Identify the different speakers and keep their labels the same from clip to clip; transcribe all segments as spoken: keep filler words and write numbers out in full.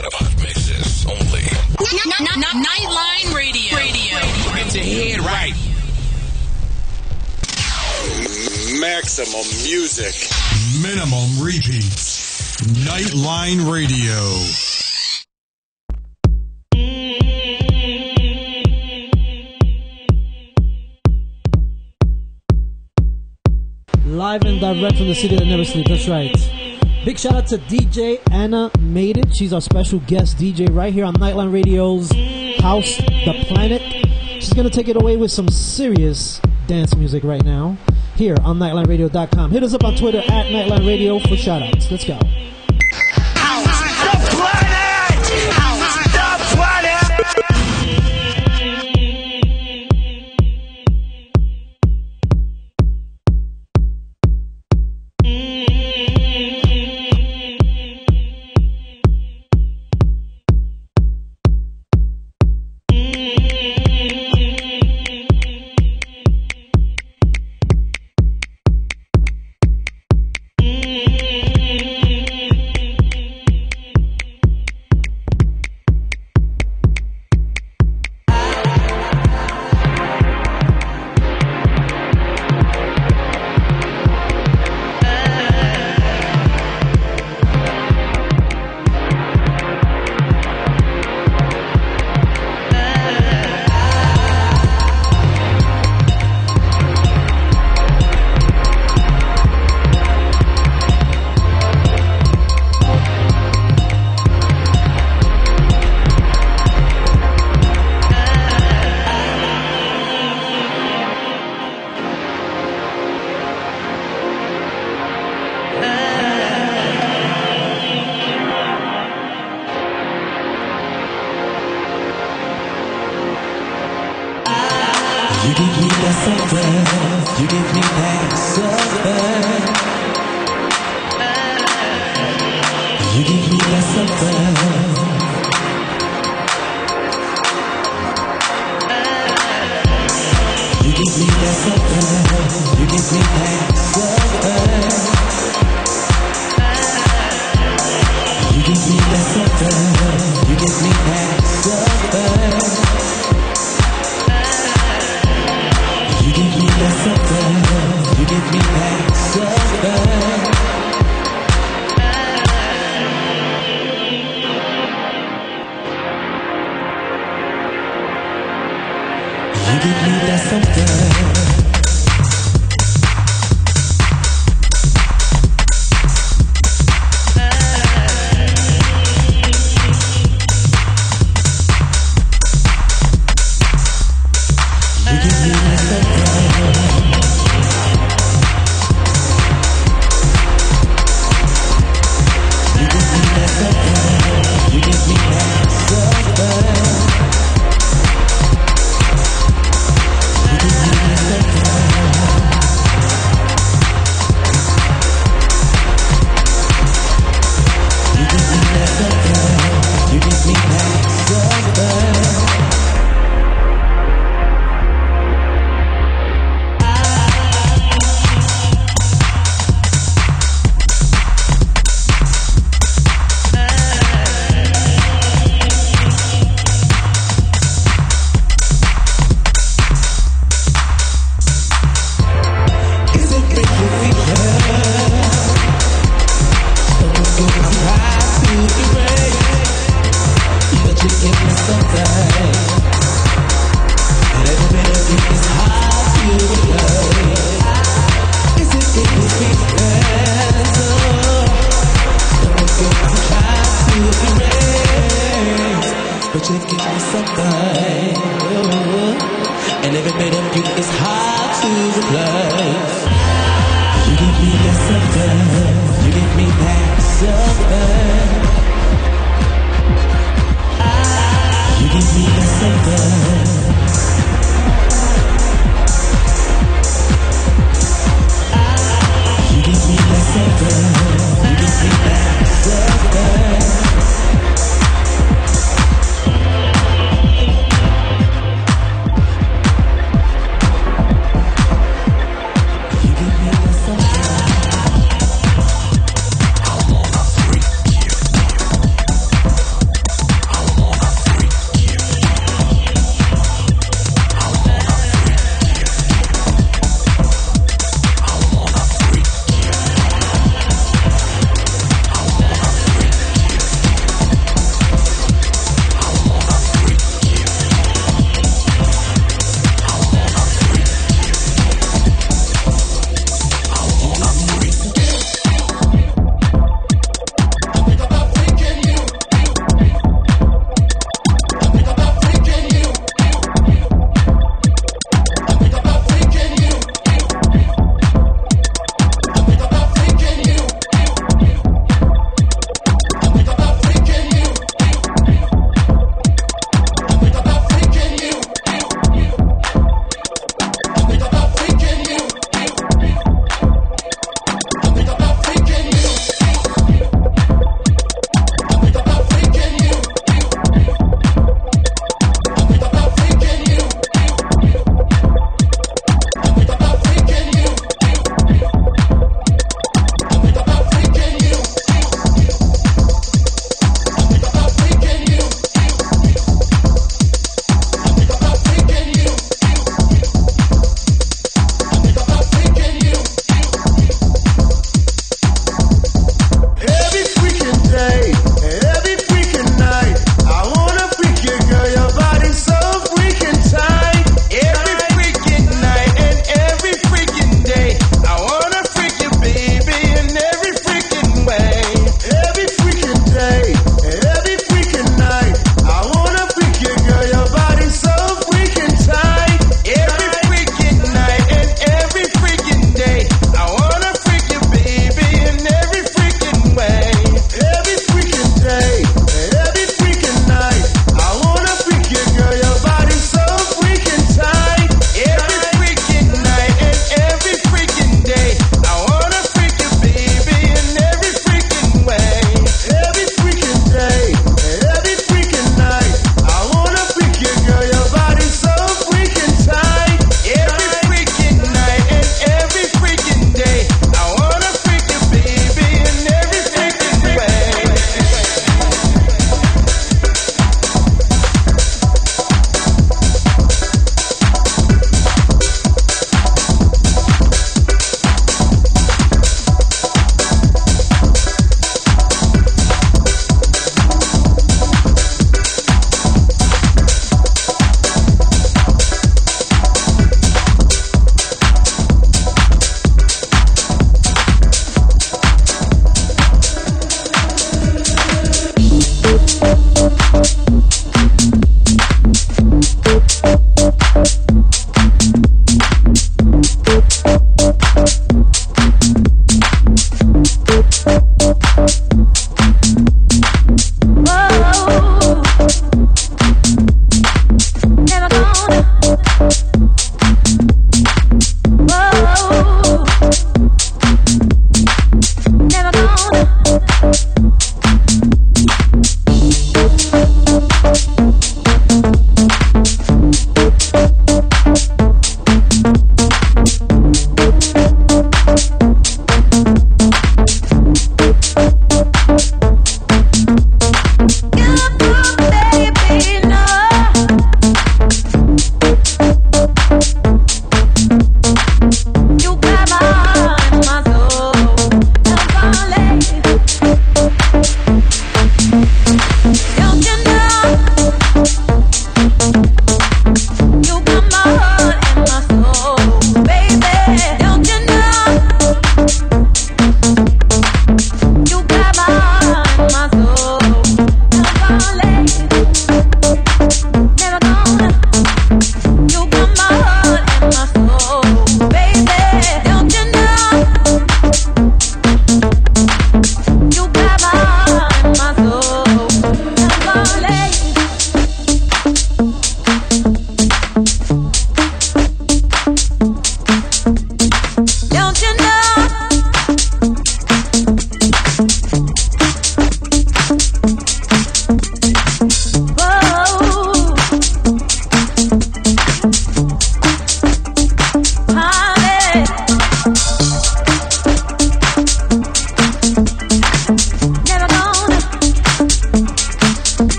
Speaker 1: set of hot mixes only.
Speaker 2: Nightline Radio. Radio.
Speaker 1: Get your head right.
Speaker 3: Maximum music.
Speaker 4: Minimum repeats. Nightline Radio.
Speaker 5: Live and direct from the city that never sleeps. That's right. Big shout out to D J Anna Made It. She's our special guest D J right here on Nightline Radio's House the Planet. She's going to take it away with some serious dance music right now here on nightline radio dot com. Hit us up on Twitter at Nightline Radio for shout outs. Let's go.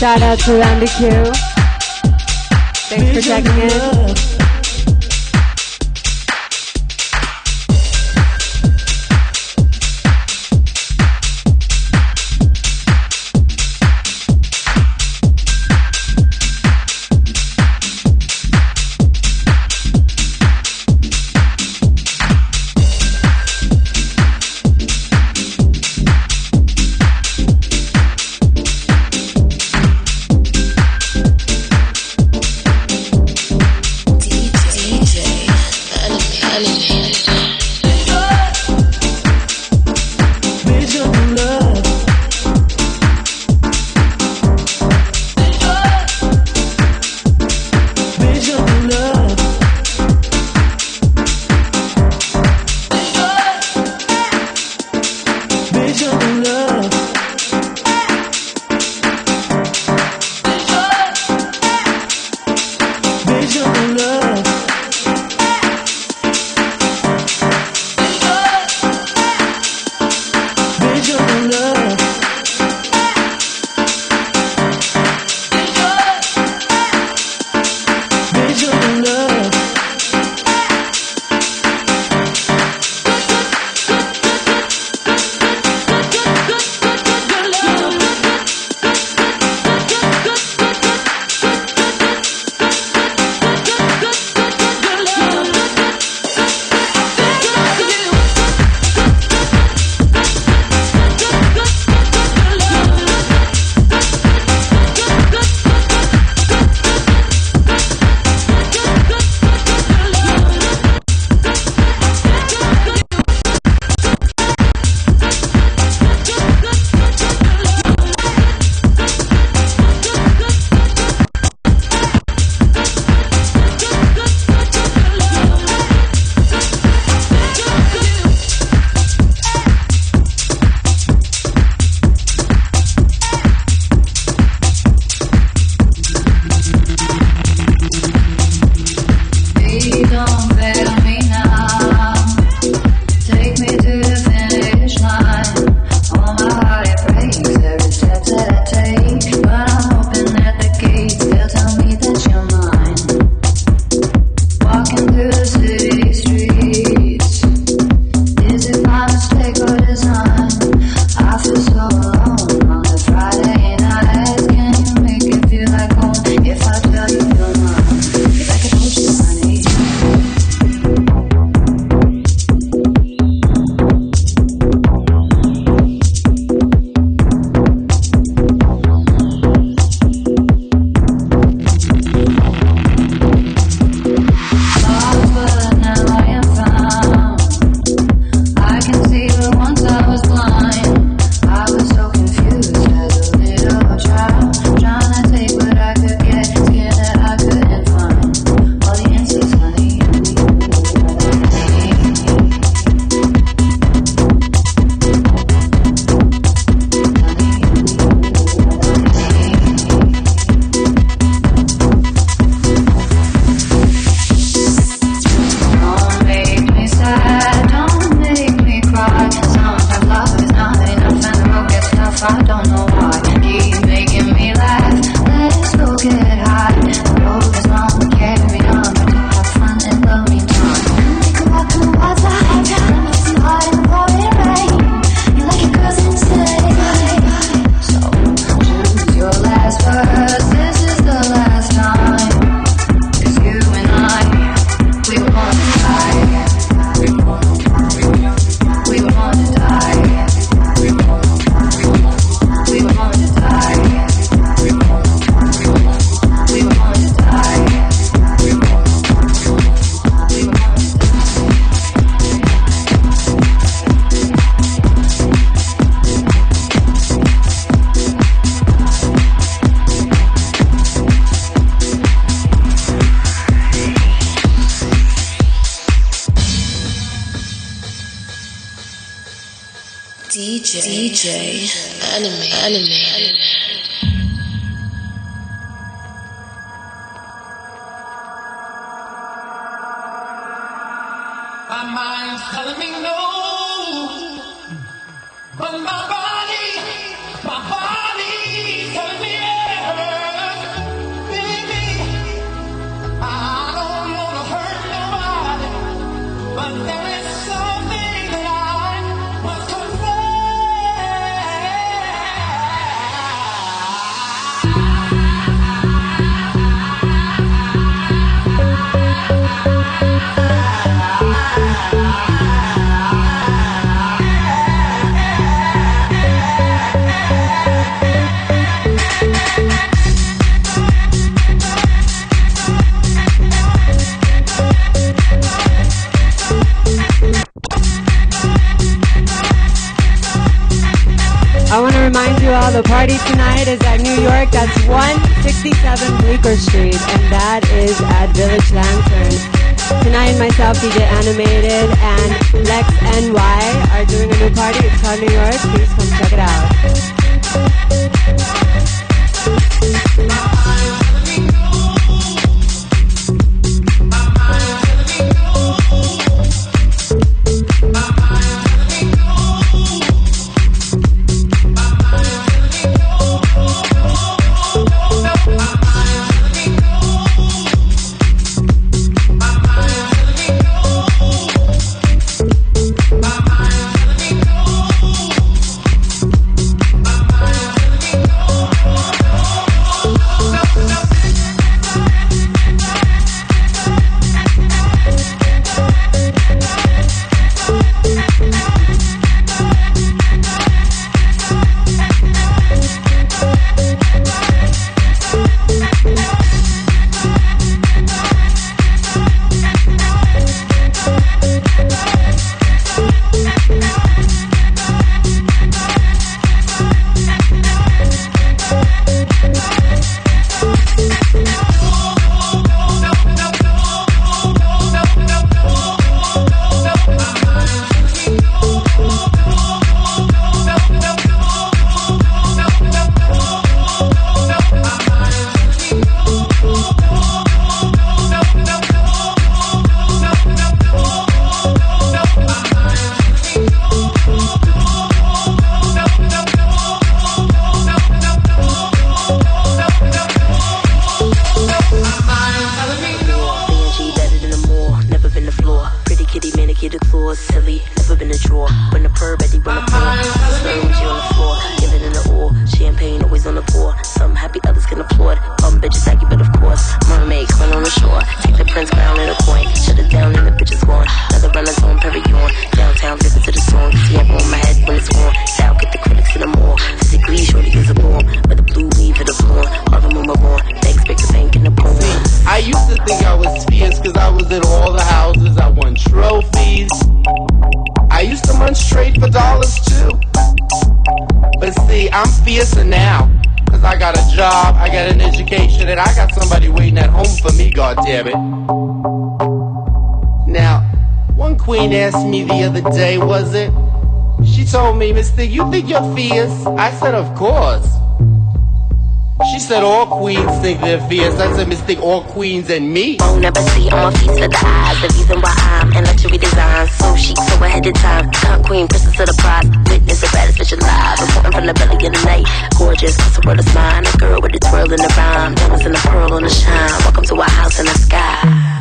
Speaker 6: shout out to Randy Q. Thanks for checking in.
Speaker 2: D J, D J, anime, anime.
Speaker 7: My mind's telling me no, but my body, my body's telling me yeah.
Speaker 6: I want to remind you all the party tonight is at New York. That's one sixty-seven Bleecker Street, and that is at Village Lantern. Tonight, myself, D J Animated, and Lex N Y are doing a new party. It's called New York. Please come check it out.
Speaker 8: Damn it. Now, one queen asked me the other day, was it? She told me, Mister, you think you're fierce? I said, of course. She said, all queens think they're fierce. I said, Mister, all queens and me.
Speaker 9: Won't never see on my feast of the eyes. The reason why I'm in luxury design. So chic, so ahead of time. Cunt queen, princess of the prize. Witness the baddest bitch alive. Reporting from the belly of the night. Gorgeous, cause the world is mine. A girl with a twirl in the rhyme. Diamonds in the pearl on the shine. Welcome to our house in the sky.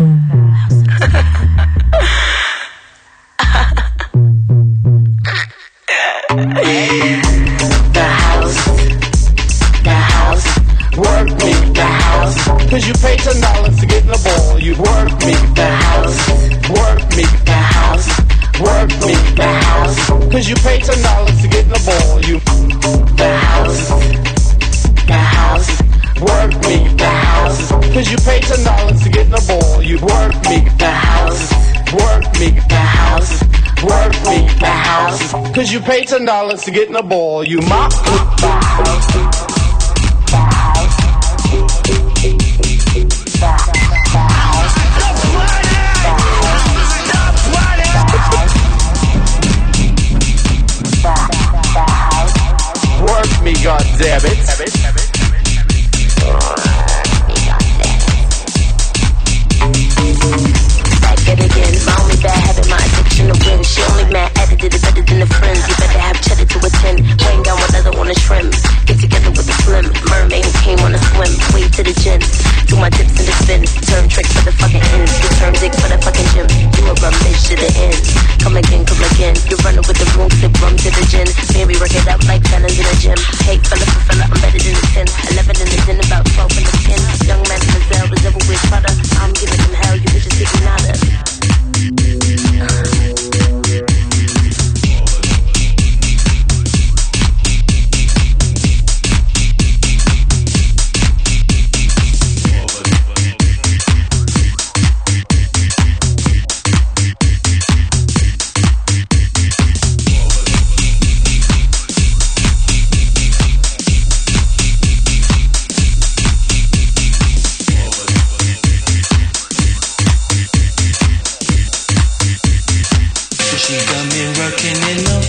Speaker 9: The house. The house.
Speaker 8: Work me, the house. Cause you pay ten dollars to get in the ball. You work me, the house. Work me, the house. Work me, the house. Cause you pay ten dollars to get in the ball. You the house. The house. Work me, the house. Cause you pay ten dollars to get in the ball. You work me, the house. Work me, the house. Work me, the house. Cause you pay ten dollars to get in the ball. You mop the house. Work me, goddammit.
Speaker 9: Back at it again, my only bad habit, my addiction to win. She only mad at it, did it better than the friends. You better have cheddar to attend. Weighing down one other on a shrimp. Get together with the slim mermaid who came on a swim. Way to the gym, do my dips in the spins. Turn tricks for the fucking ends. You turn dick for the fucking gym. You a rum bitch to the end. Come again, come again. You're running with the room, sip rum to the gin. Maybe work it out like fellas in the gym. Hey, fella for fella, I'm better than the ten. Eleven in the den, about twelve in the ten. Young man in the cell, the devil with butter. I'm giving them hell, you bitches getting nada.
Speaker 10: and rocking it up.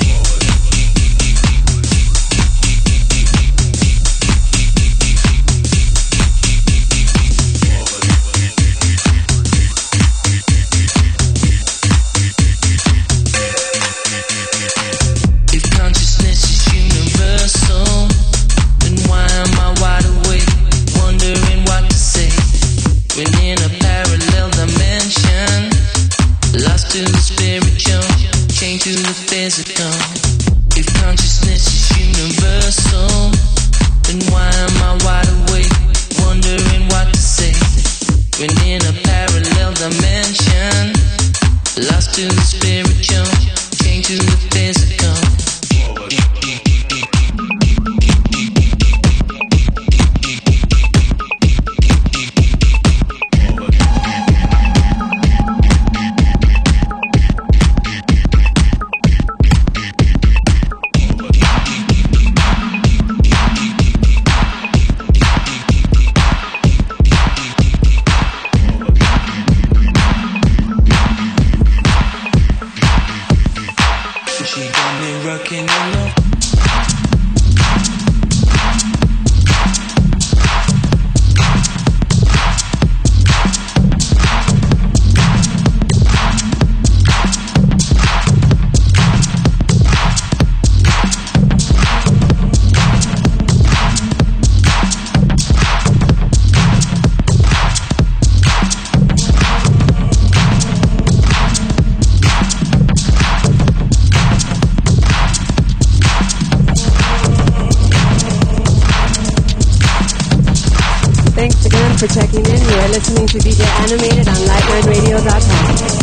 Speaker 6: For checking in, you are listening to D J Animated on lightline radio dot com.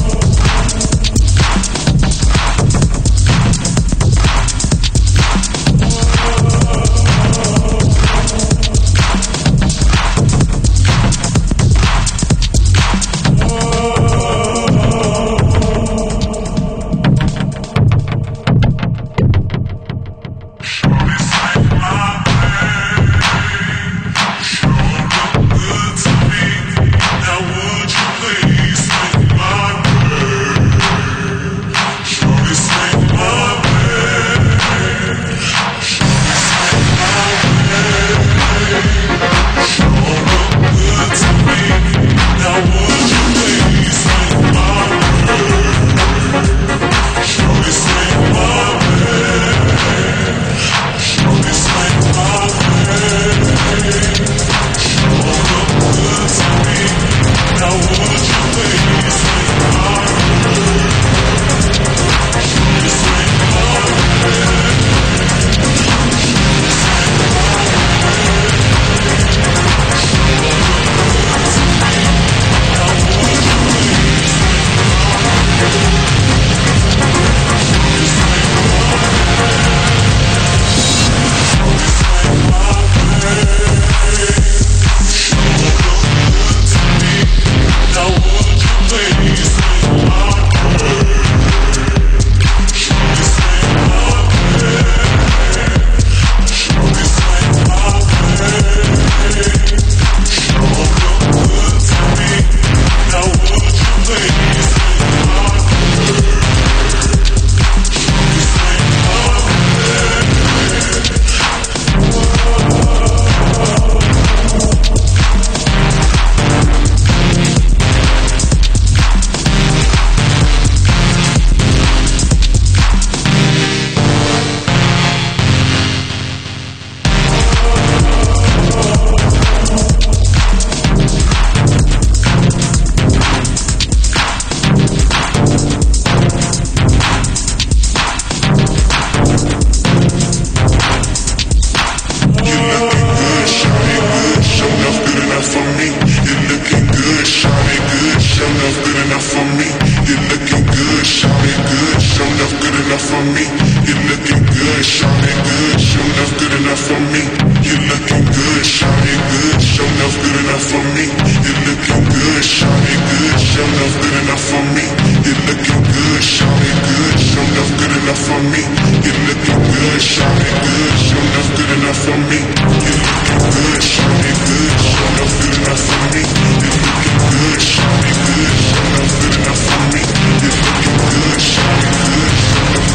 Speaker 11: Good,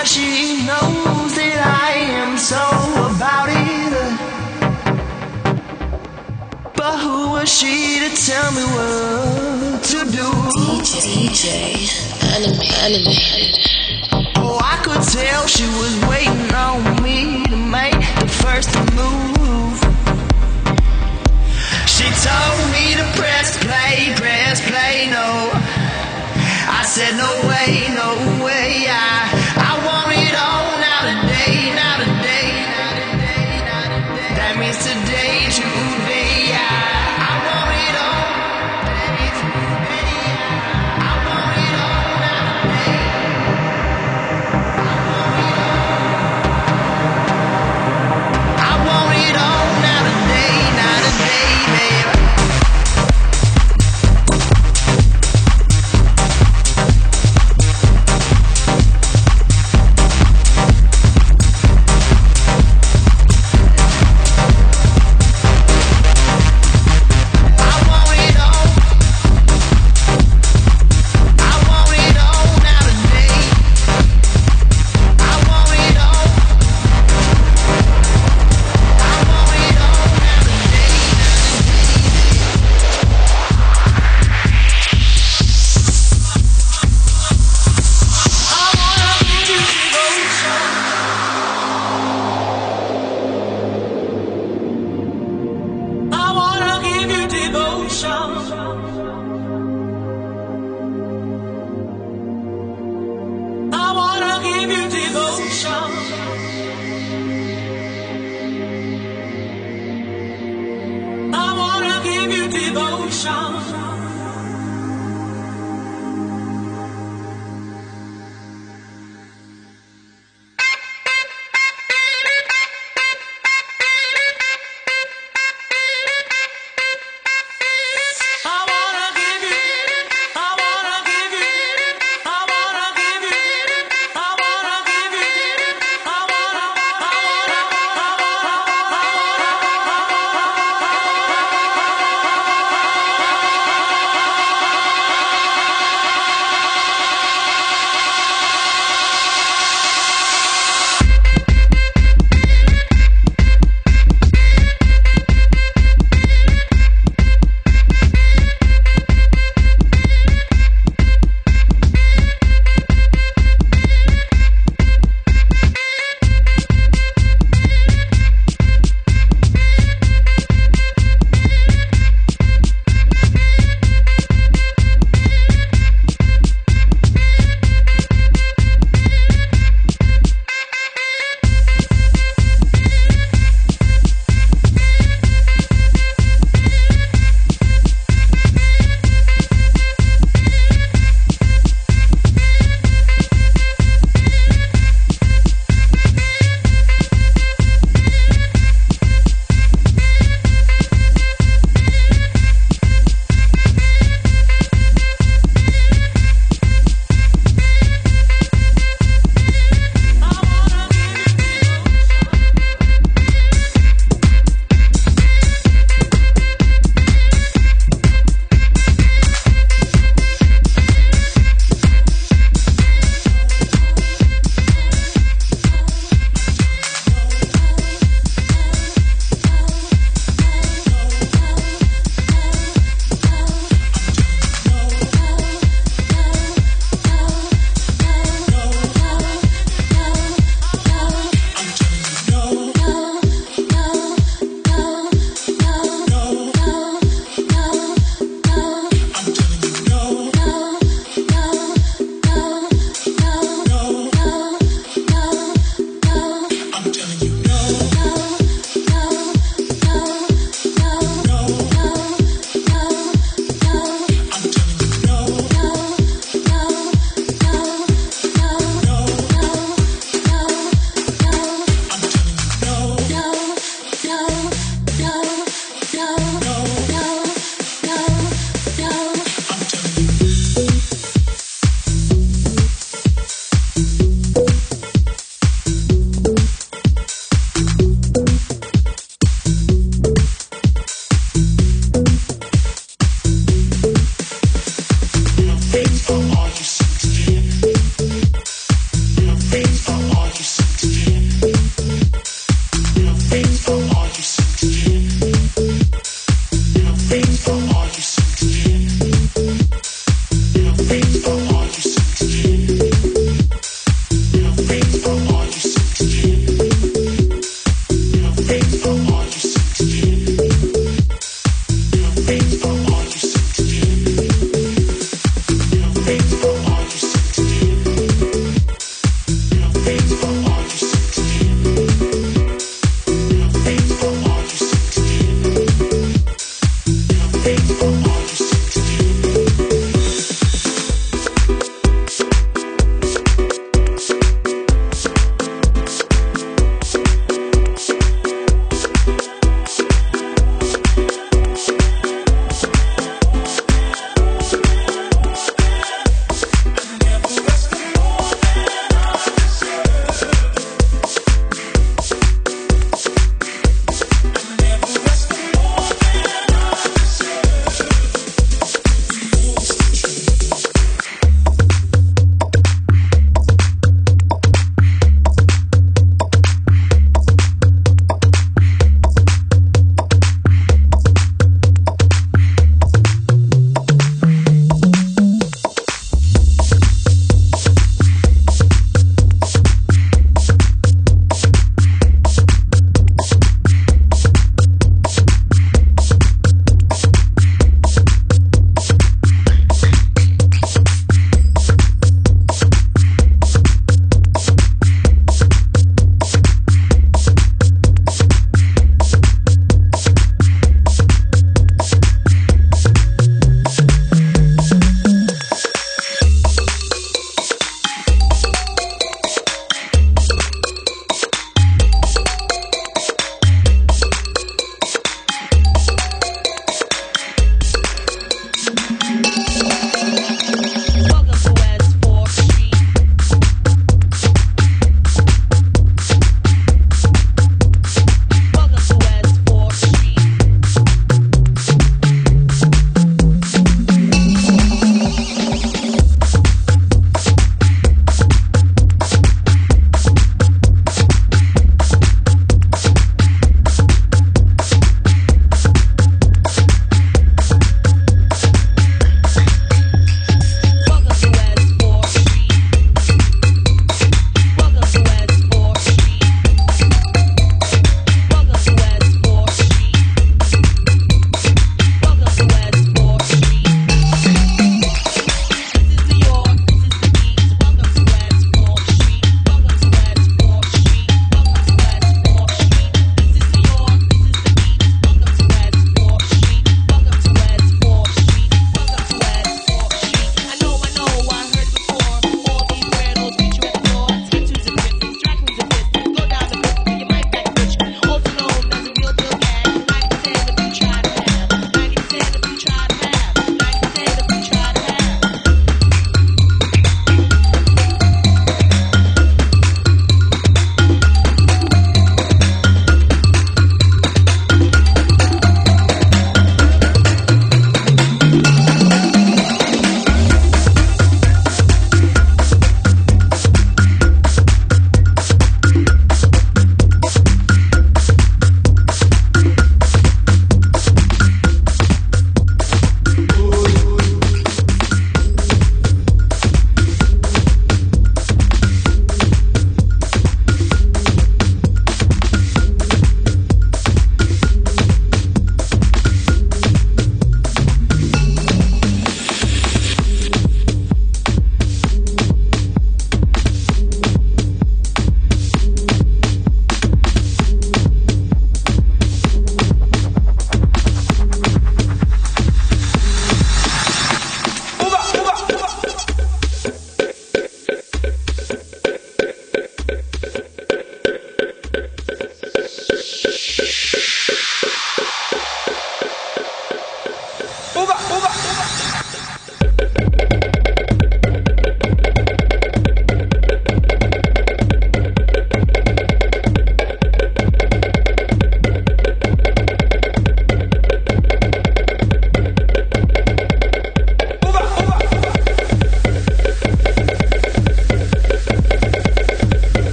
Speaker 10: but she knows that I am so about it. But who was she to tell me what to do?
Speaker 2: D J Anime, Animated.
Speaker 10: Oh, I could tell she was waiting on me to make the first move. She told me to press play, press play, no. I said no way, no way. I, I want it all now today, now today, now today, now today. That means today, today. I, I want it all. I want it all now today. I want it all now today, now today, baby.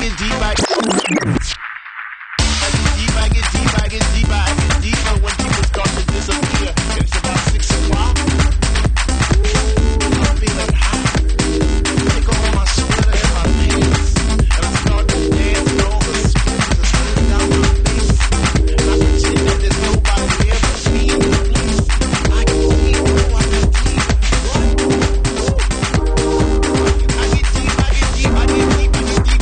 Speaker 8: get deep, I get deep, I get deep, I get deep, I get deeper when people start to disappear. It's about six o'clock. I'm feeling hot. Take off my sweater and my pants, and I start to dance and all the sweat is running down my face. And I pretend that there's nobody there but me and the police. I can see it, oh, I can see it. I get deep, I get deep, I get deep, I get deep.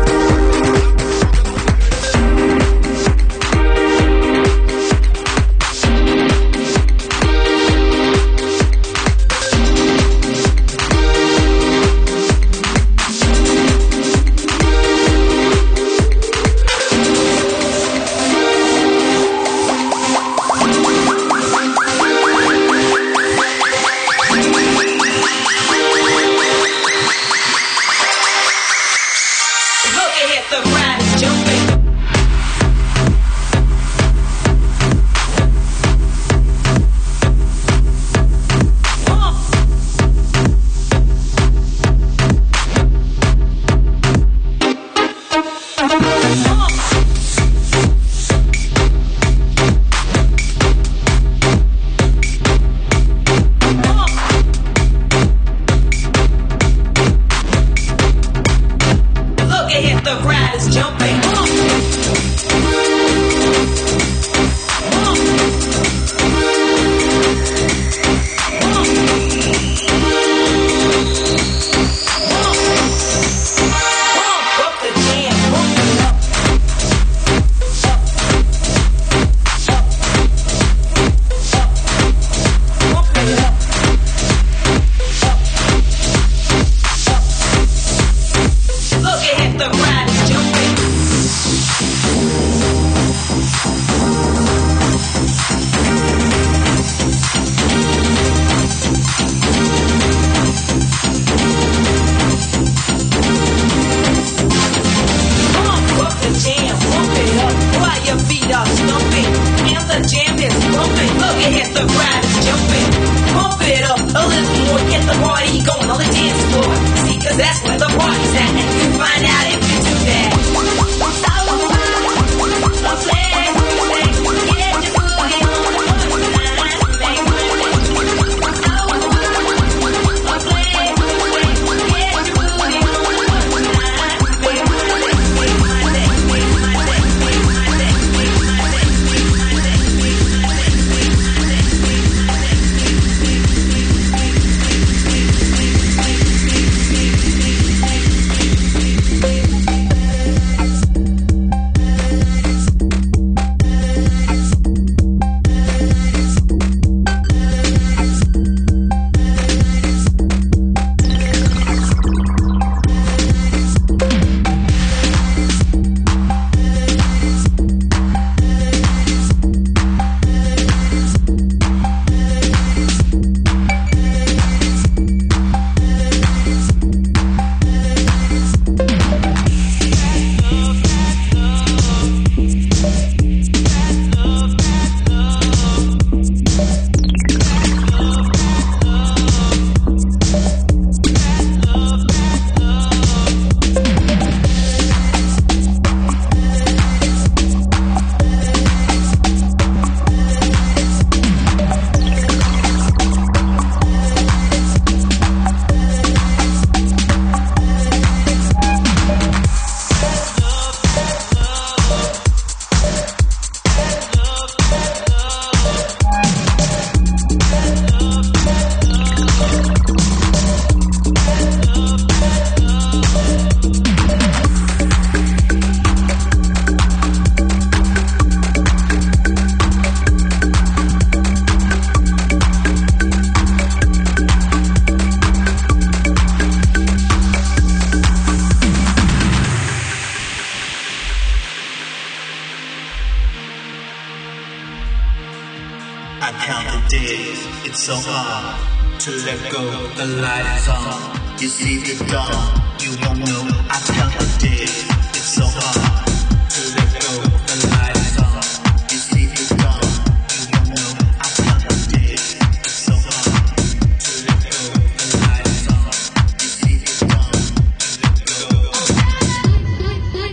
Speaker 11: I count the days, it's so hard to let go. The light is on, you see the dawn, you won't know. I count the days, it's so hard to let go. The light is on, you see the dawn, you won't know. I count the days, it's so hard to let go. The light is on, you see the dawn, you let go.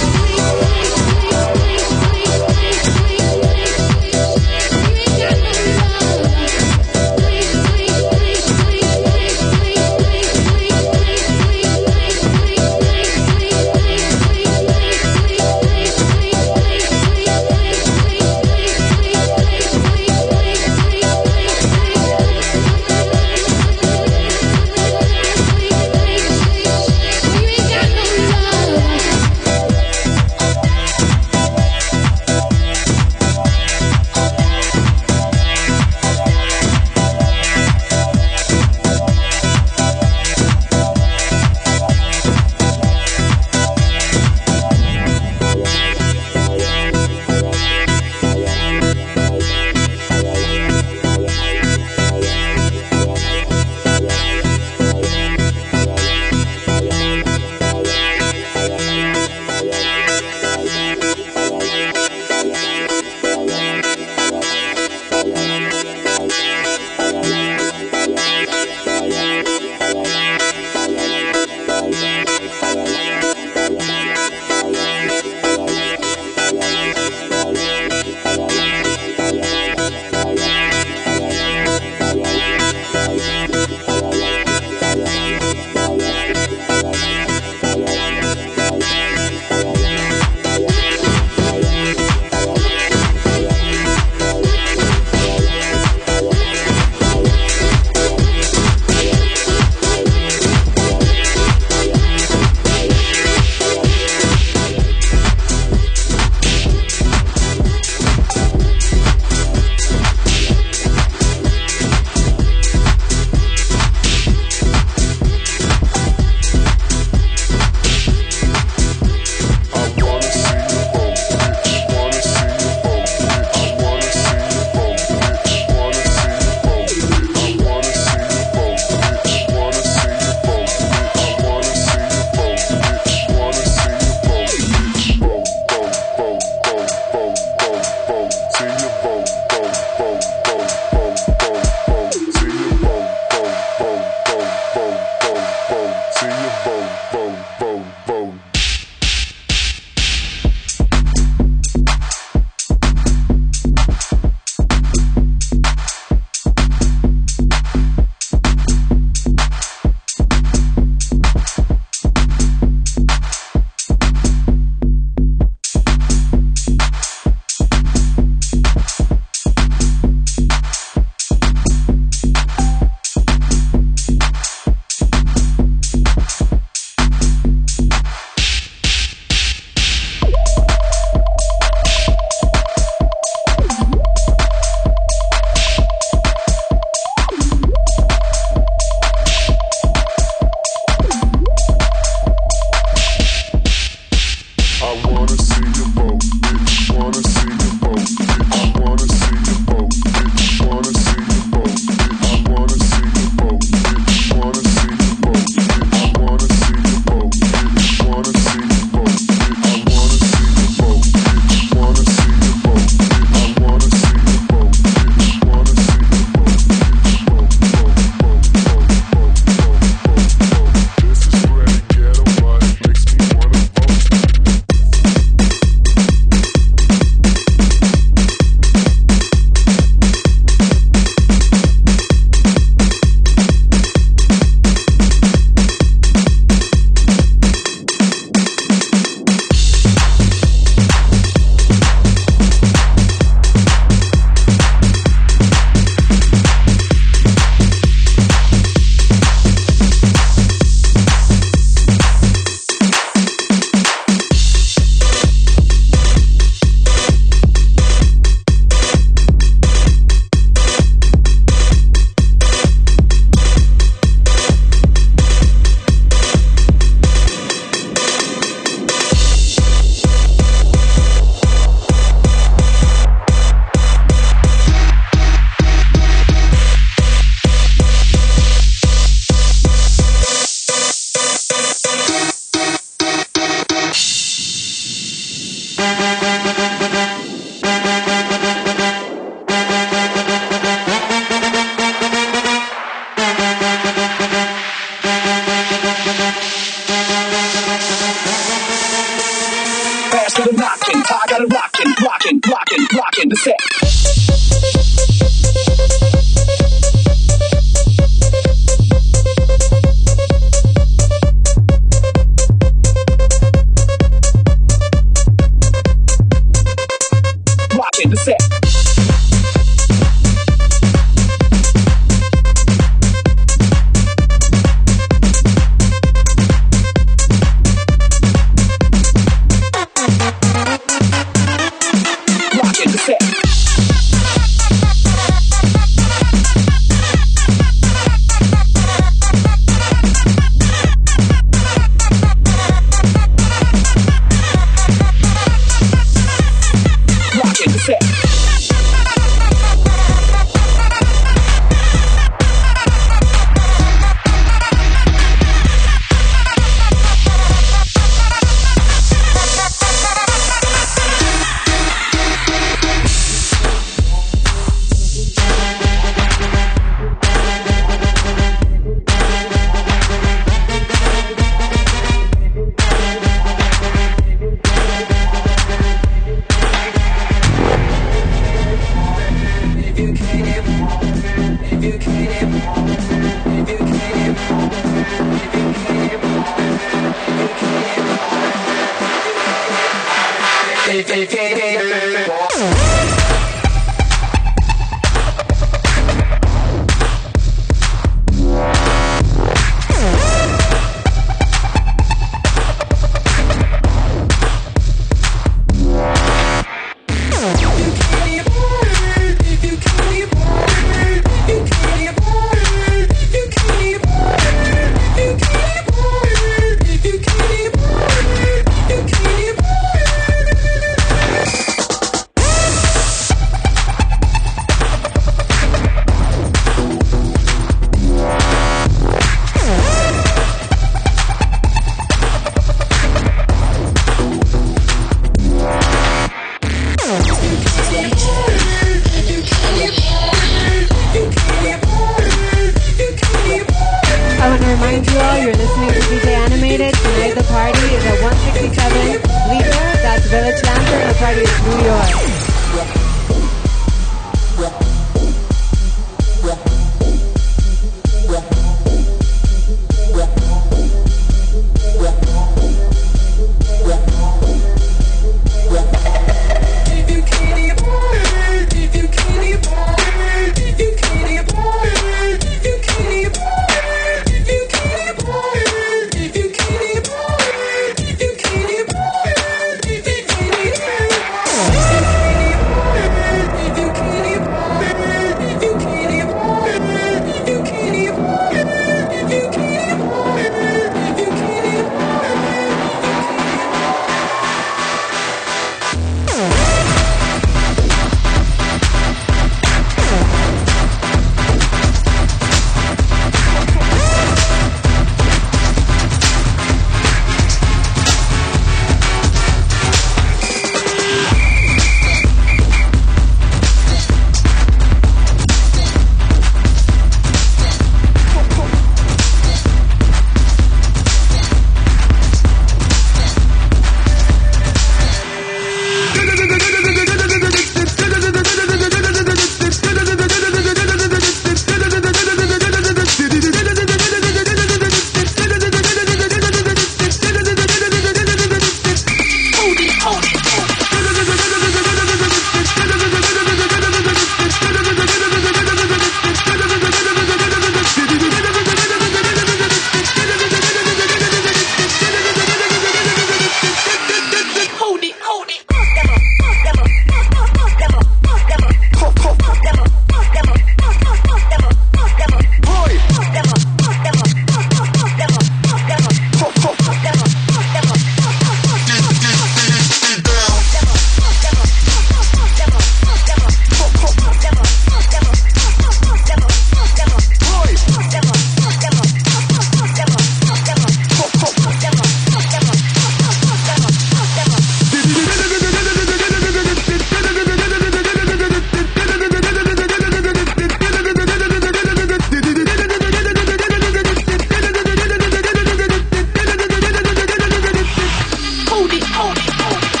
Speaker 10: hold it, hold it, hold it.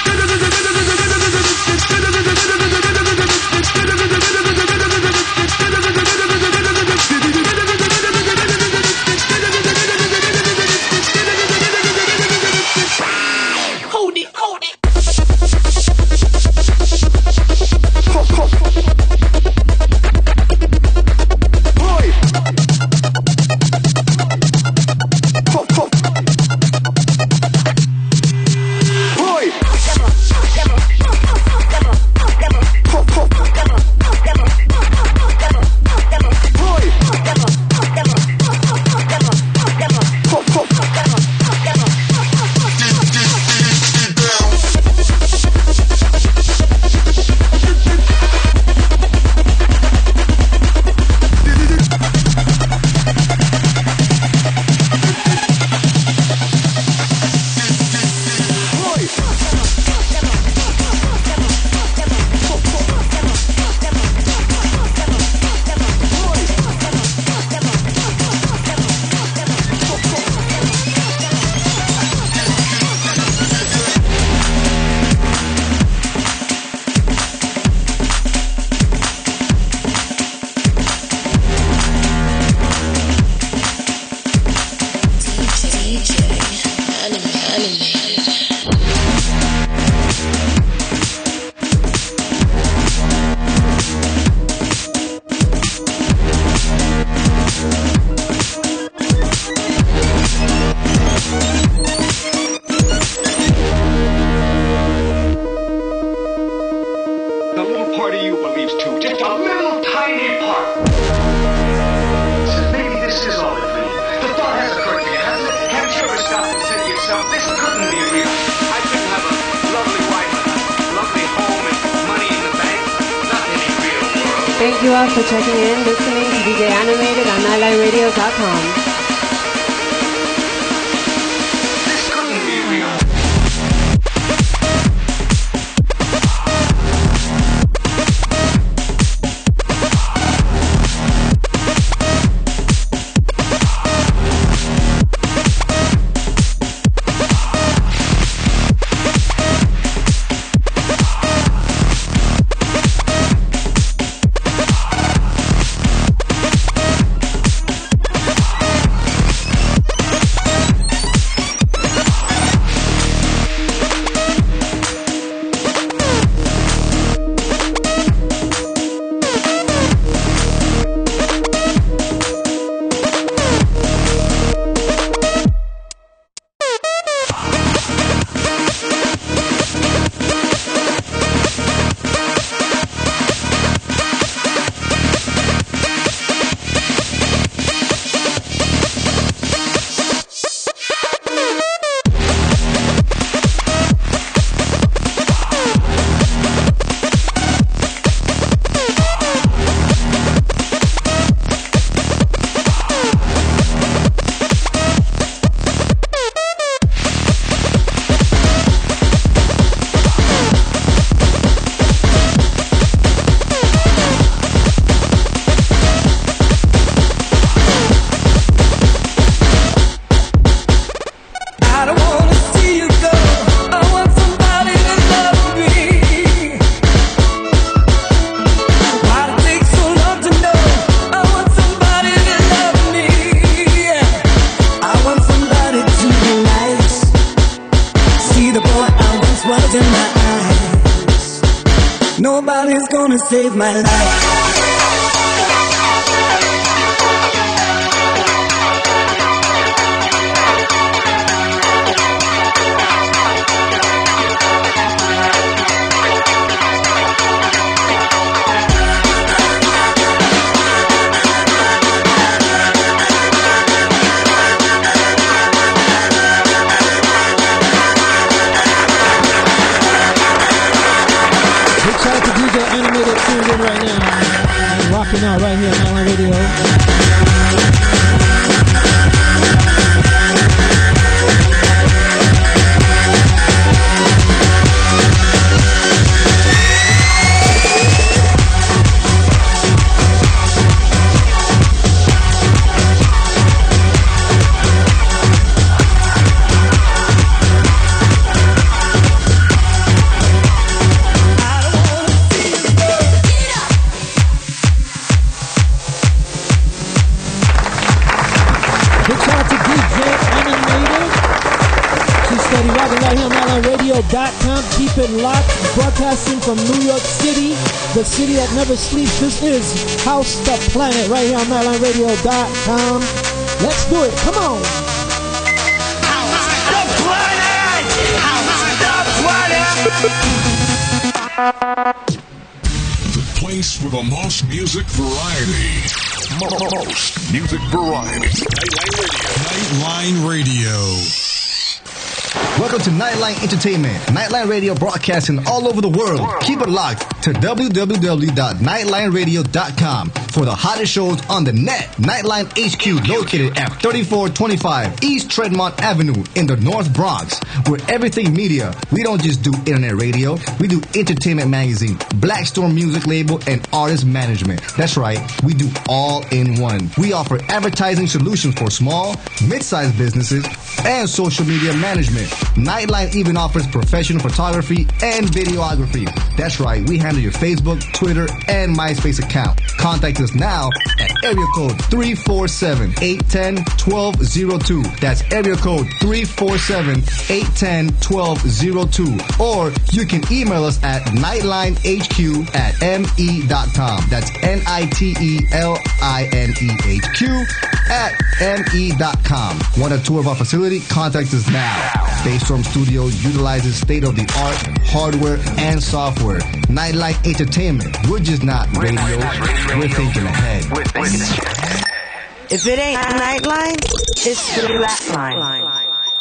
Speaker 10: Hold it, hold it.
Speaker 6: Thank you all for checking in, listening to D J Animated on nightline radio dot com.
Speaker 12: Nobody's gonna save my life.
Speaker 5: Right now, and rocking out right here on Nightline Radio. Entertainment right here on nightline radio dot com. Keep it locked. Broadcasting from New York City, the city that never sleeps. This is House the Planet right here on nightline radio dot com. Let's do it. Come on.
Speaker 10: House the Planet! House the Planet!
Speaker 1: The place for the most music variety. Most music variety.
Speaker 4: Nightline Radio.
Speaker 12: Welcome to Nightline Entertainment. Nightline Radio broadcasting all over the world. Keep it locked to w w w dot nightline radio dot com for the hottest shows on the net. Nightline H Q located at thirty-four twenty-five East Tremont Avenue in the North Bronx. We're everything media. We don't just do internet radio. We do entertainment magazine, Black Storm music label, and artist management. That's right. We do all in one. We offer advertising solutions for small, mid-sized businesses, and social media management. Nightline even offers professional photography and videography. That's right, we handle your Facebook, Twitter, and MySpace account. Contact us now at area code three four seven, eight one zero, one two zero two. That's area code three four seven, eight one zero, one two zero two. Or you can email us at nightlinehq at me dot com. That's N I T E L I N E H Q at me dot com. Want a tour of our facility? Contact us now. Daystorm Studio utilizes state-of-the-art hardware and software. Nightlight Entertainment. We're just not radio. We're thinking ahead.
Speaker 13: If it ain't Nightline, it's the Flatline.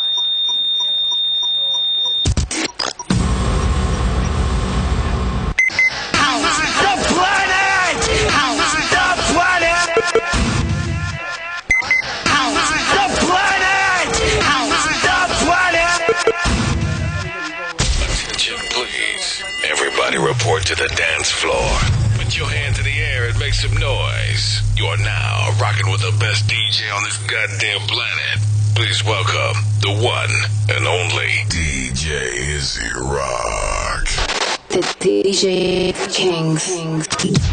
Speaker 1: Everybody report to the dance floor. Put your hands in the air and make some noise. You are now rocking with the best D J on this goddamn planet. Please welcome the one and only D J Izzy Rock.
Speaker 2: The D J Kings.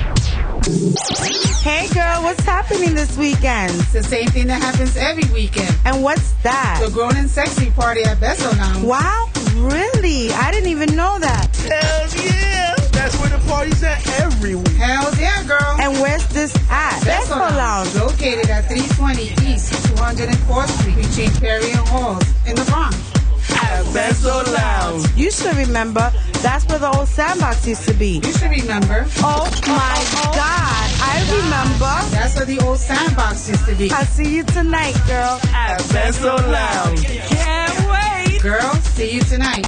Speaker 13: Hey girl, what's happening this weekend?
Speaker 14: It's the same thing that happens every weekend.
Speaker 13: And what's that?
Speaker 14: The Grown and Sexy party at Besso Lounge.
Speaker 13: Wow, really? I didn't even know that.
Speaker 8: Hell yeah! That's where the party's at every week.
Speaker 14: Hell yeah, girl.
Speaker 13: And where's this at?
Speaker 14: Besso Lounge. Located at three twenty East two hundred fourth Street between Perry and Halls in the Bronx.
Speaker 8: At Besso Lounge.
Speaker 13: You should remember, that's where the old Sandbox used to be.
Speaker 14: You should remember.
Speaker 13: Oh my God, I remember.
Speaker 14: That's where the old Sandbox used to be.
Speaker 13: I'll see you tonight, girl.
Speaker 8: At Besso Lounge.
Speaker 13: Can't wait.
Speaker 14: Girl, see you tonight.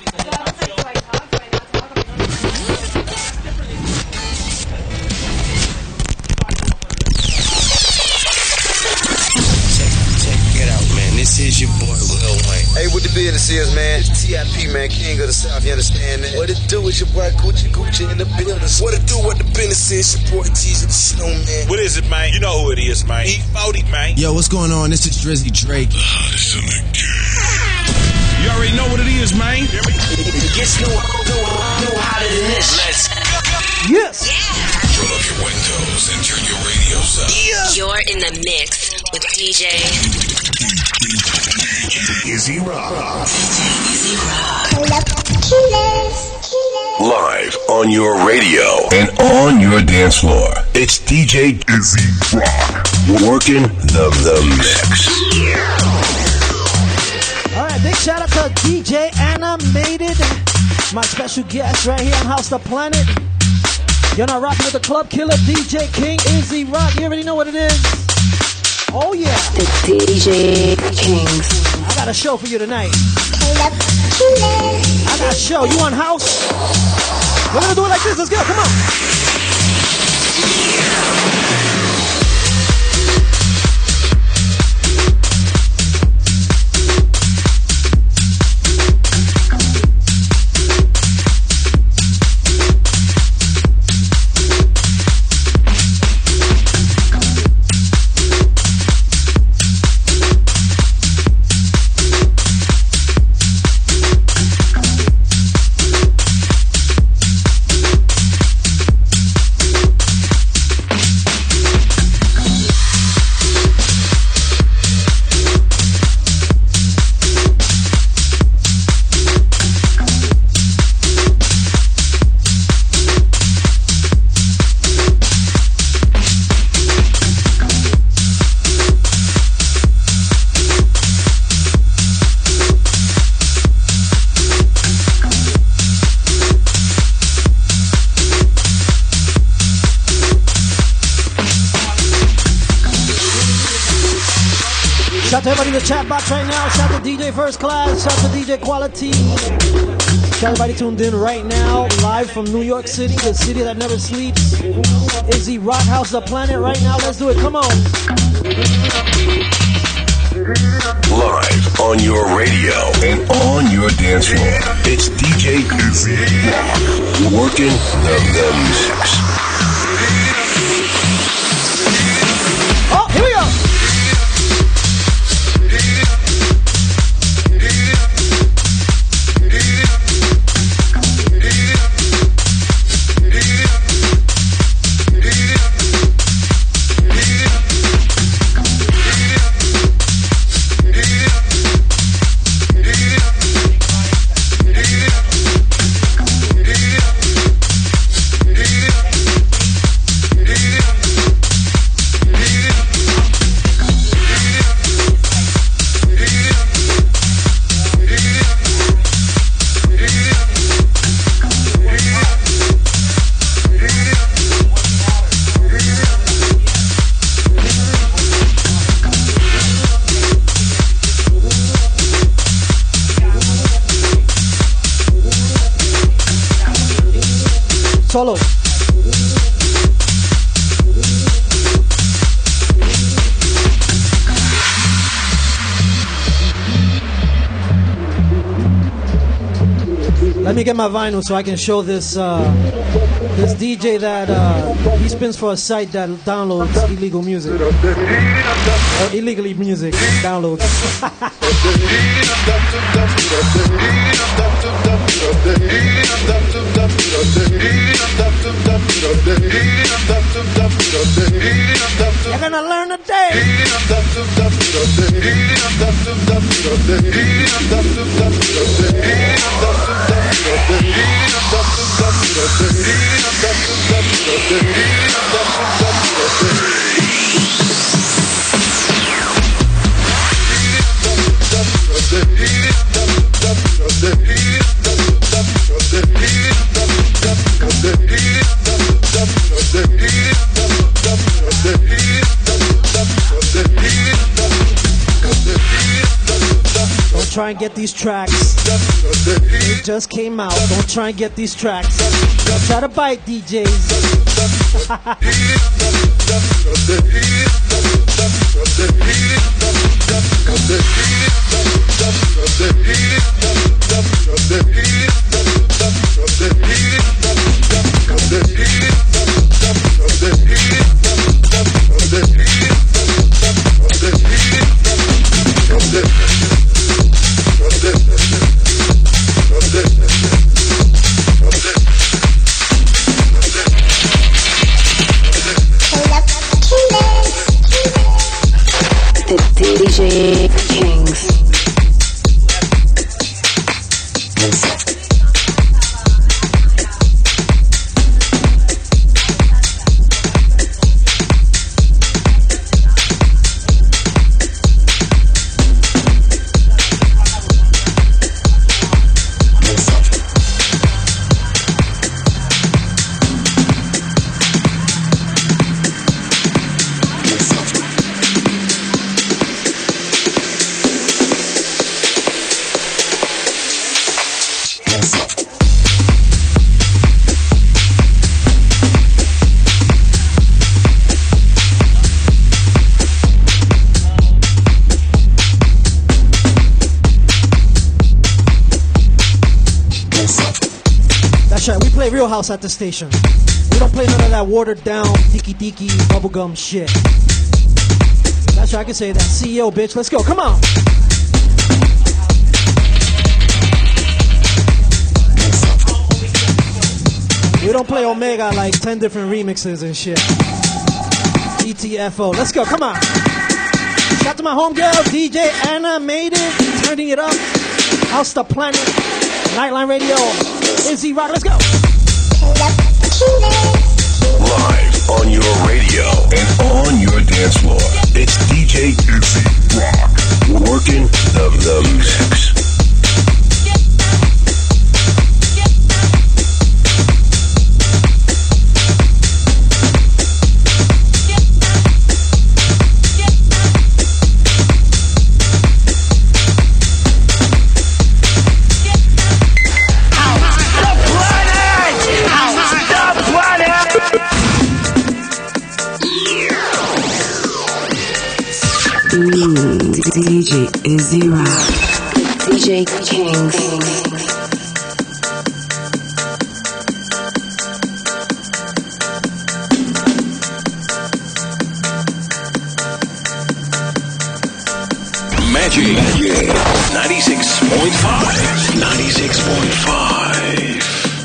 Speaker 15: This is your boy Lil Wayne.
Speaker 16: Hey, what the business is, man? It's T I P, man, King of the South, you understand that? What it do is your boy Gucci Gucci in the building. What it do, what the business is, your boy T's of the Snow, man.
Speaker 17: What is it, man? You know who it is, man. E forty, man.
Speaker 15: Yo, what's going on? This is Drizzy Drake.
Speaker 1: Listen again.
Speaker 17: You already know what it is, man.
Speaker 10: It gets no, no, no hotter than this. Let's go.
Speaker 5: Yes.
Speaker 1: Yeah. Roll up your windows and turn your radios up.
Speaker 9: Yeah. You're in the mix with D J
Speaker 1: Izzy Rock.
Speaker 9: Izzy Rock.
Speaker 1: Live on your radio and on your dance floor. It's D J Izzy Rock working the the mix.
Speaker 5: All right, big shout out to D J Animated, my special guest right here on House the Planet. You're not rocking with the club killer, D J King, Izzy Rock. You already know what it is. Oh yeah,
Speaker 2: the D J Kings.
Speaker 5: I got a show for you tonight. I got a show. You want house? We're gonna do it like this. Let's go. Come on. to everybody in the chat box right now. Shout out to D J First Class. Shout out to D J Quality. Shout out to everybody tuned in right now, live from New York City, the city that never sleeps. Izzy Rock House, the planet right now. Let's do it. Come on.
Speaker 1: Live on your radio and on your dance floor. It's D J Izzy Rock, working the, the mix.
Speaker 5: Oh, here we go. Solo. Let me get my vinyl so I can show this uh, this D J that uh, he spins for a site that downloads illegal music. Or illegally music downloads. You're gonna learn today. Don't try and get these tracks. They just came out. Don't try and get these tracks. Don't try to bite D Js.
Speaker 9: The D J Kings. Real house at the station. We don't play none of that watered down tiki tiki bubblegum shit. That's right, I can say that. C E O bitch, let's go, come on. We don't play Omega like ten different remixes and shit. G T F O, let's go, come on. Shout out to my homegirl, D J Anna Made It, turning it up. House the Planet, Nightline Radio, Izzy Rock, let's go.
Speaker 1: Live on your radio and on your dance floor. It's D J Izzy Rock, working the, the mix.
Speaker 18: J Izzy Rock.
Speaker 2: D J Kings.
Speaker 1: Magic ninety-six point five. ninety-six point five.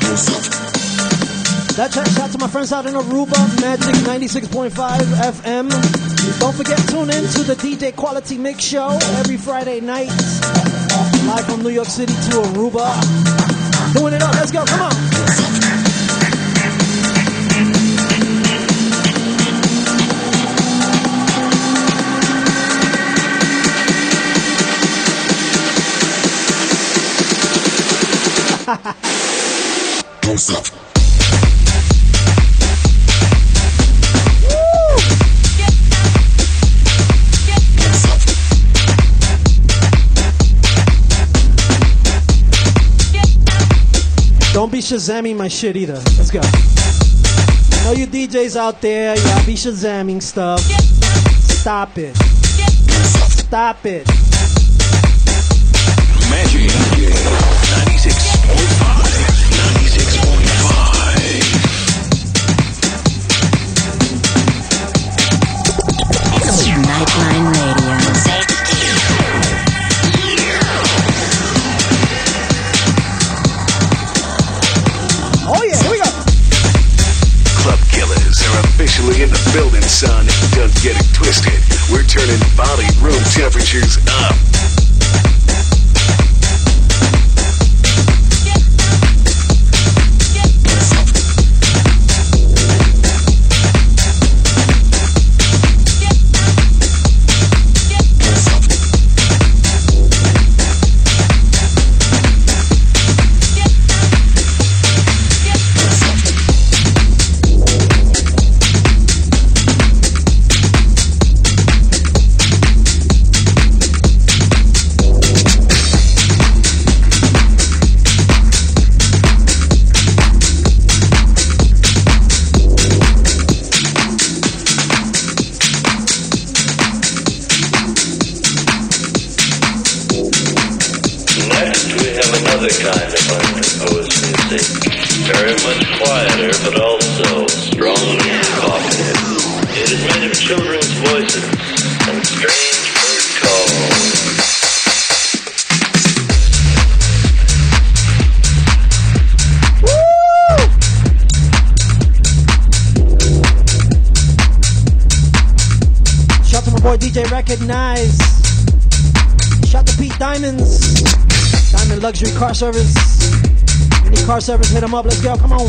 Speaker 5: That check out to my friends out in Aruba, Magic ninety-six point five F M. Don't forget, tune in to the D J Quality Mix Show every Friday night. Live from New York City to Aruba. Doing it up, let's go, come on.
Speaker 1: What's up?
Speaker 5: Don't be Shazamming my shit either. Let's go. I know you D Js out there, y'all be Shazamming stuff. Stop it. Stop it.
Speaker 1: Magic ninety-six point five. ninety-six point five.
Speaker 18: Nightline Radio.
Speaker 5: Oh yeah, here we go.
Speaker 1: Club killers are officially in the building, son. Don't get it twisted. We're turning body room temperatures up.
Speaker 5: Recognize. Shout to Pete Diamonds. Diamond Luxury Car Service. Any car service, hit them up. Let's go. Come on.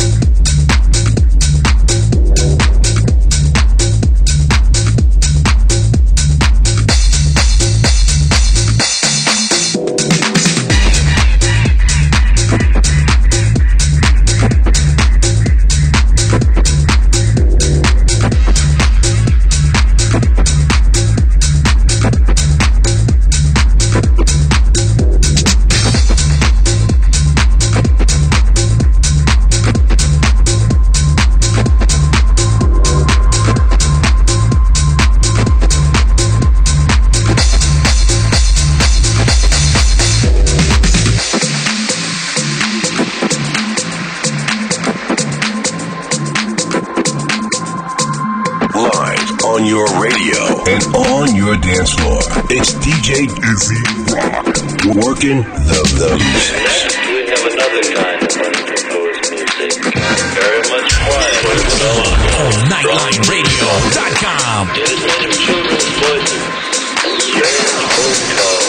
Speaker 1: On your radio and on your dance floor, it's D J Izzy Rock, working the the music.
Speaker 19: Next, we have another kind of unproposed music, very much quieter, but
Speaker 1: on nightline radio dot com.
Speaker 19: It is made of children's voices and strange bird calls.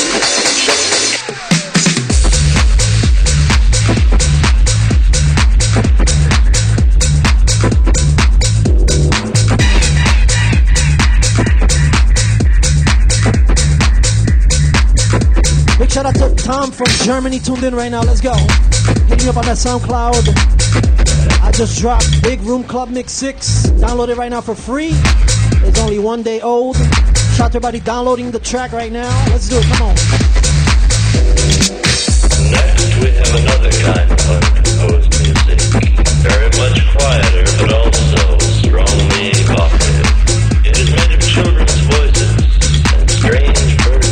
Speaker 5: Shout out to Tom from Germany tuned in right now. Let's go. Hit me up on that SoundCloud. I just dropped Big Room Club Mix six. Download it right now for free. It's only one day old. Shout out to everybody downloading the track right now. Let's do it. Come on.
Speaker 19: Next, we have another kind of unproposed music. Very much quieter, but also strongly evocative. It is made of children's voices and strange bird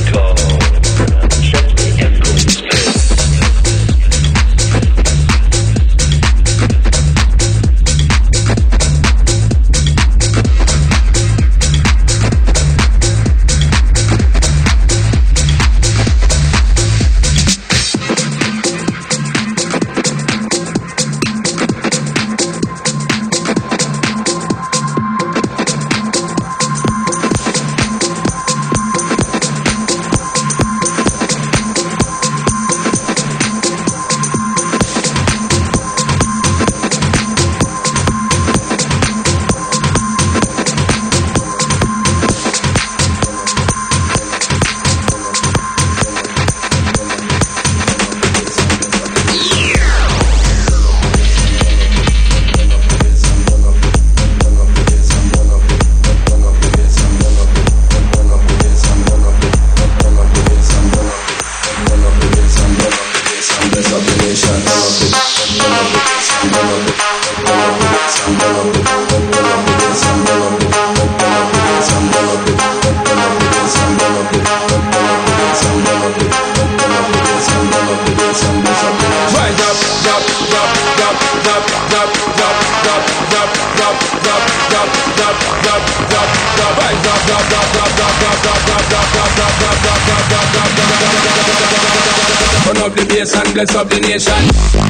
Speaker 20: Turn up the bass and bless up the nation.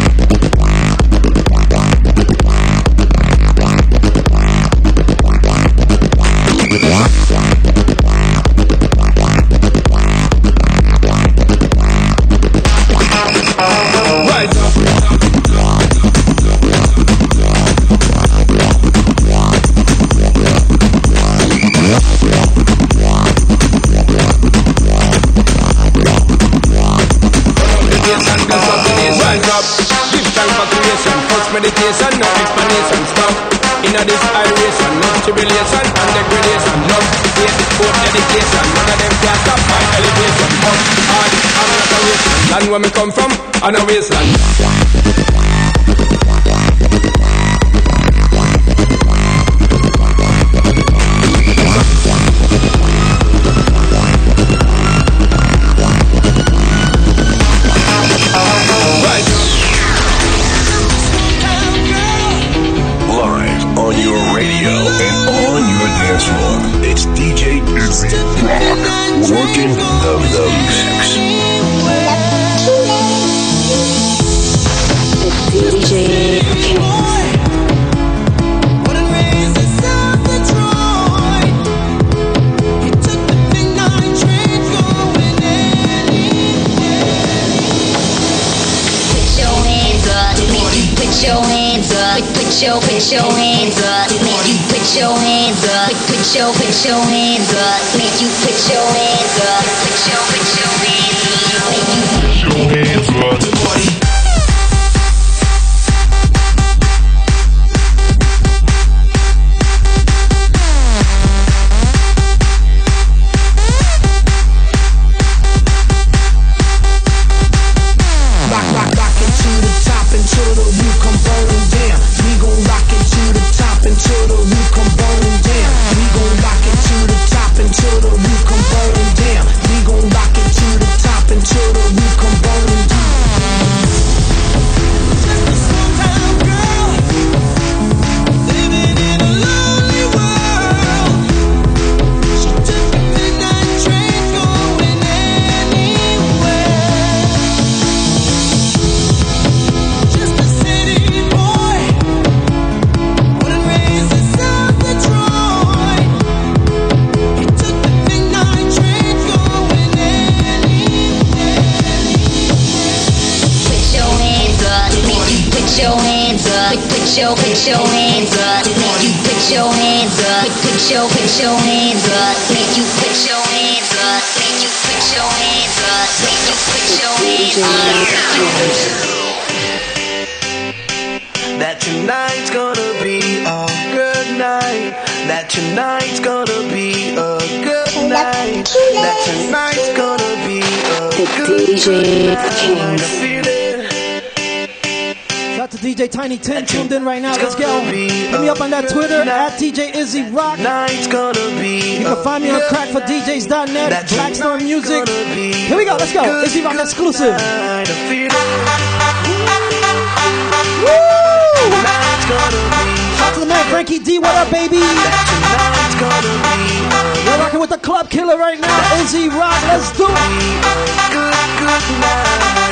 Speaker 20: Meditation, no explanation, stop. Inna this iration, no tribulation and degradation. Love, faith, hope, dedication. None of them can stop my elevation. Up, hard, I'm not a wasteland. Land where me come from, I'm a wasteland.
Speaker 1: It's D J Izzy Rock, working the, the mix.
Speaker 18: D J
Speaker 9: Put your hands up, put your, put your hands up, make you put your hands up, put your, put your hands up, make you put your hands up, put your, put your hands up, make you put your hands up.
Speaker 10: Rock, rock, rock into the top until the roof come burning down. We gon' rock into the top until the roof come burning down. We gon' rock into the top until the roof come burning down. We gon' rock into the top until the roof come burning down. Just a small town girl living in a lonely world. She took the midnight train going anywhere. Just a city boy, born and raised in South Detroit. He took the midnight train going anywhere.
Speaker 9: Put your hands up, make you put your hands up, put your, put your hands up, make you put your hands up, put your, put your hands up, make you put your hands up, make you put your hands up, make you put your hands up.
Speaker 10: That tonight's gonna be a good night. That tonight's gonna be a good night. That tonight's gonna be a good
Speaker 18: D J
Speaker 10: night. Feel it.
Speaker 5: Shout out to D J Tiny ten tuned in right now. Let's go. Hit me up on that Twitter at D J Izzy Rock. You can find me on crack for D Js dot net, Blackstar Music. Here we go. Let's go. Izzy Rock exclusive. Woo! Shout out to the man Frankie D. What up, baby? We're rocking with the club killer right now. Izzy Rock. Let's do it.
Speaker 10: Good, good night.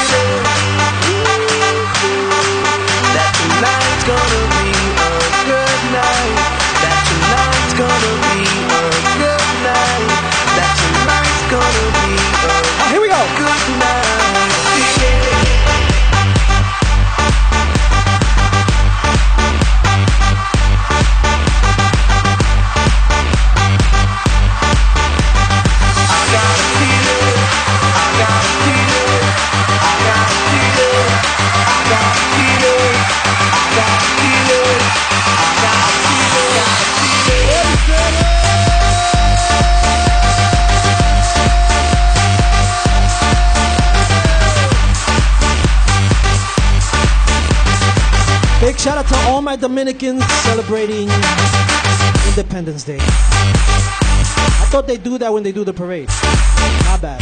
Speaker 10: That tonight's gonna be a good night. That tonight's gonna be a good night. That tonight's gonna be a
Speaker 5: oh, here we go.
Speaker 10: Good night.
Speaker 5: Big shout out to all my Dominicans celebrating Independence Day. I thought they do that when they do the parade. Not bad.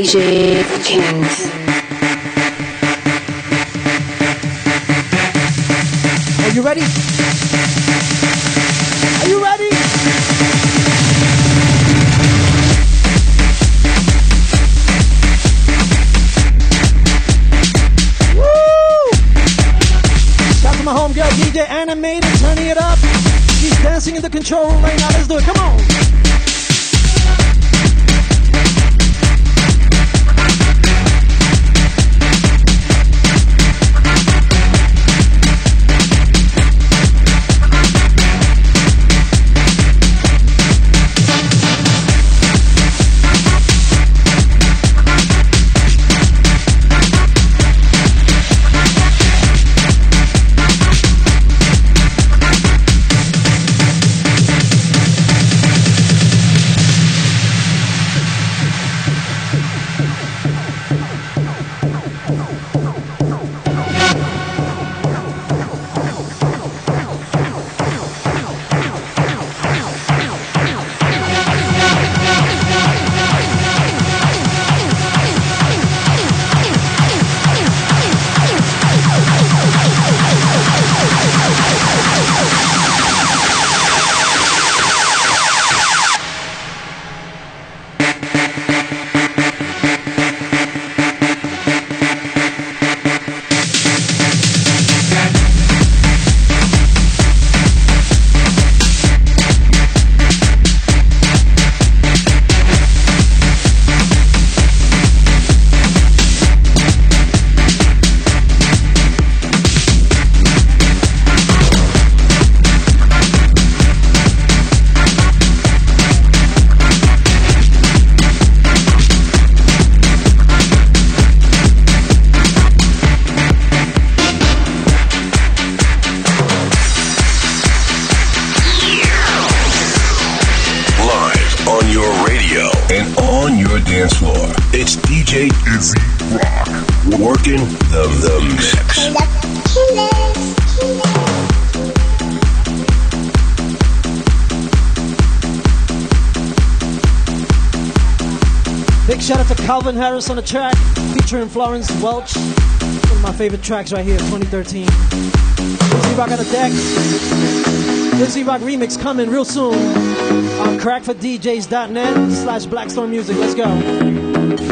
Speaker 9: J Kings.
Speaker 5: Are you ready? Are you ready? Woo! Shout out to my homegirl D J Animated, turning it up. She's dancing in the control room right now. Let's do it. Come on. Calvin Harris on the track, featuring Florence Welch. One of my favorite tracks right here, twenty thirteen. Dixie Rock on the deck. Dixie Rock remix coming real soon on crack for D Js dot net slash Blackstorm Music. Let's go.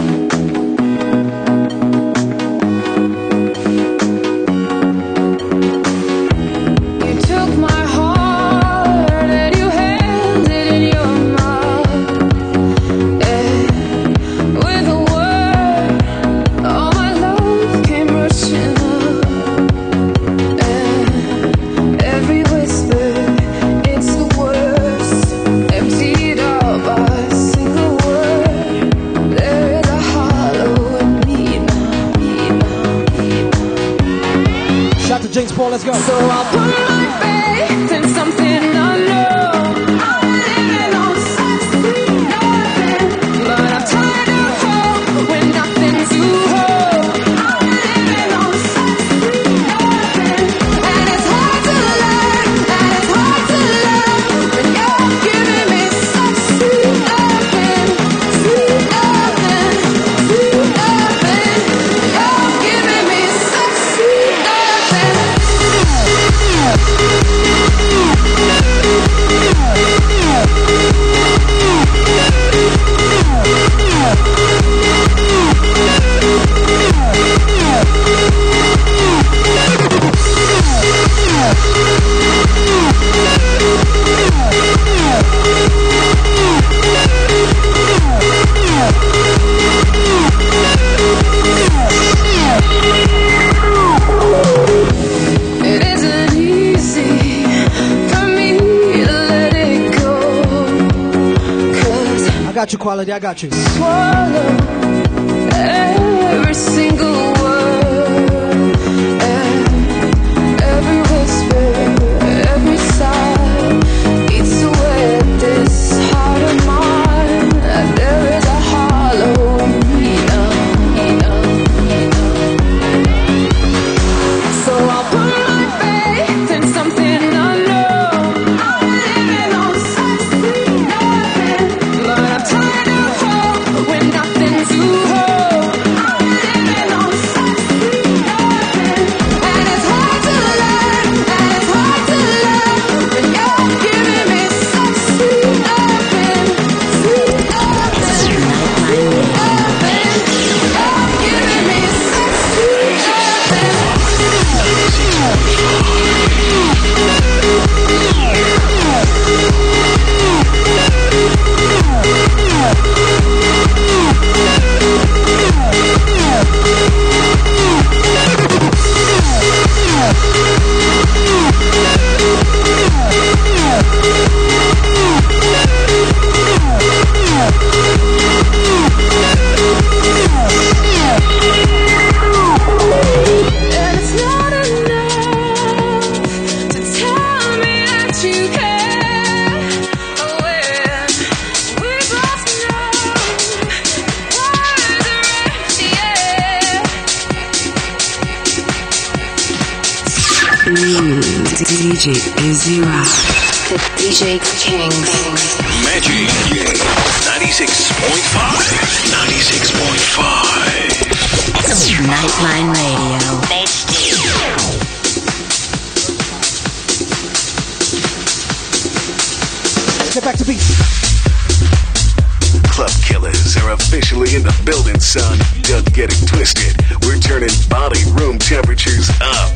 Speaker 5: Let's go.
Speaker 21: So I'll put my faith in something unknown. I'm living on such sweet nothing, but I'm tired of hope when nothing's to hold. I'm living on such sweet nothing, and it's hard to learn, and it's hard to love when you're giving me such sweet nothing, sweet nothing, sweet nothing. You're giving me such sweet nothing.
Speaker 5: I got you, Quality, I got you.
Speaker 21: Swallow every single word, and every whisper, every sigh eats away at this heart of mine. There is a hollow in me now. So I'll put my faith in something unknown. I'm living on such sweet nothing, but I'm tired of hope when nothing's to hold.
Speaker 18: D J Izzy Rock.
Speaker 2: The D J Kings.
Speaker 1: Magic ninety-six point five. ninety-six point five.
Speaker 18: Nightline Radio.
Speaker 5: Get back to beat.
Speaker 1: Club killers are officially in the building, son. Don't get it twisted. We're turning body room temperatures up.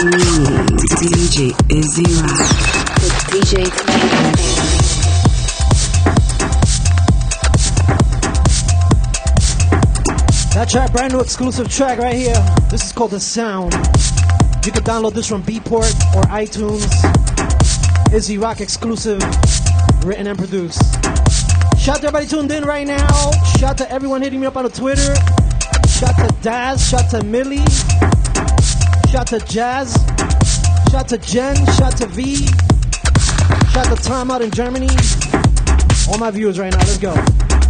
Speaker 18: D J Izzy Rock.
Speaker 9: With D J
Speaker 5: That track, brand new exclusive track right here. This is called The Sound. You can download this from Beatport or iTunes. Izzy Rock exclusive, written and produced. Shout out to everybody tuned in right now. Shout out to everyone hitting me up on the Twitter. Shout out to Daz. Shout out to Millie. Shout out to Jazz. Shout out to Jen. Shout out to V. Shout out to Tom out in Germany. All my viewers right now. Let's go.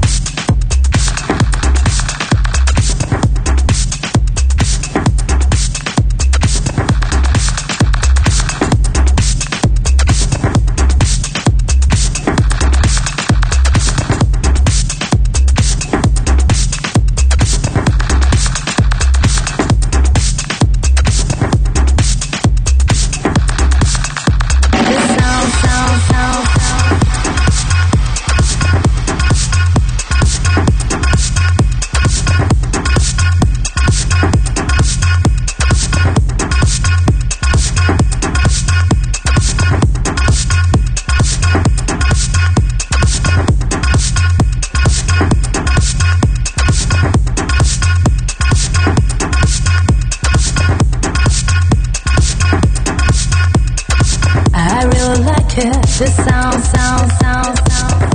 Speaker 21: This sound, sound, sound, sound, sound.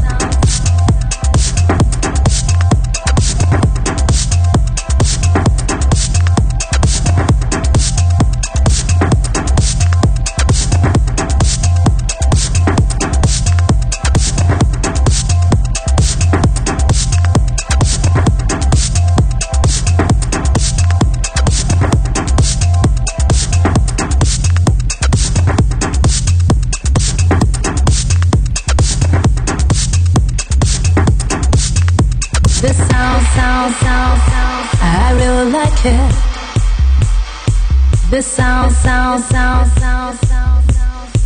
Speaker 21: This sound, sound, sound, sound, I really like it. This sound, sound, sound, sound, sound, sound, sound.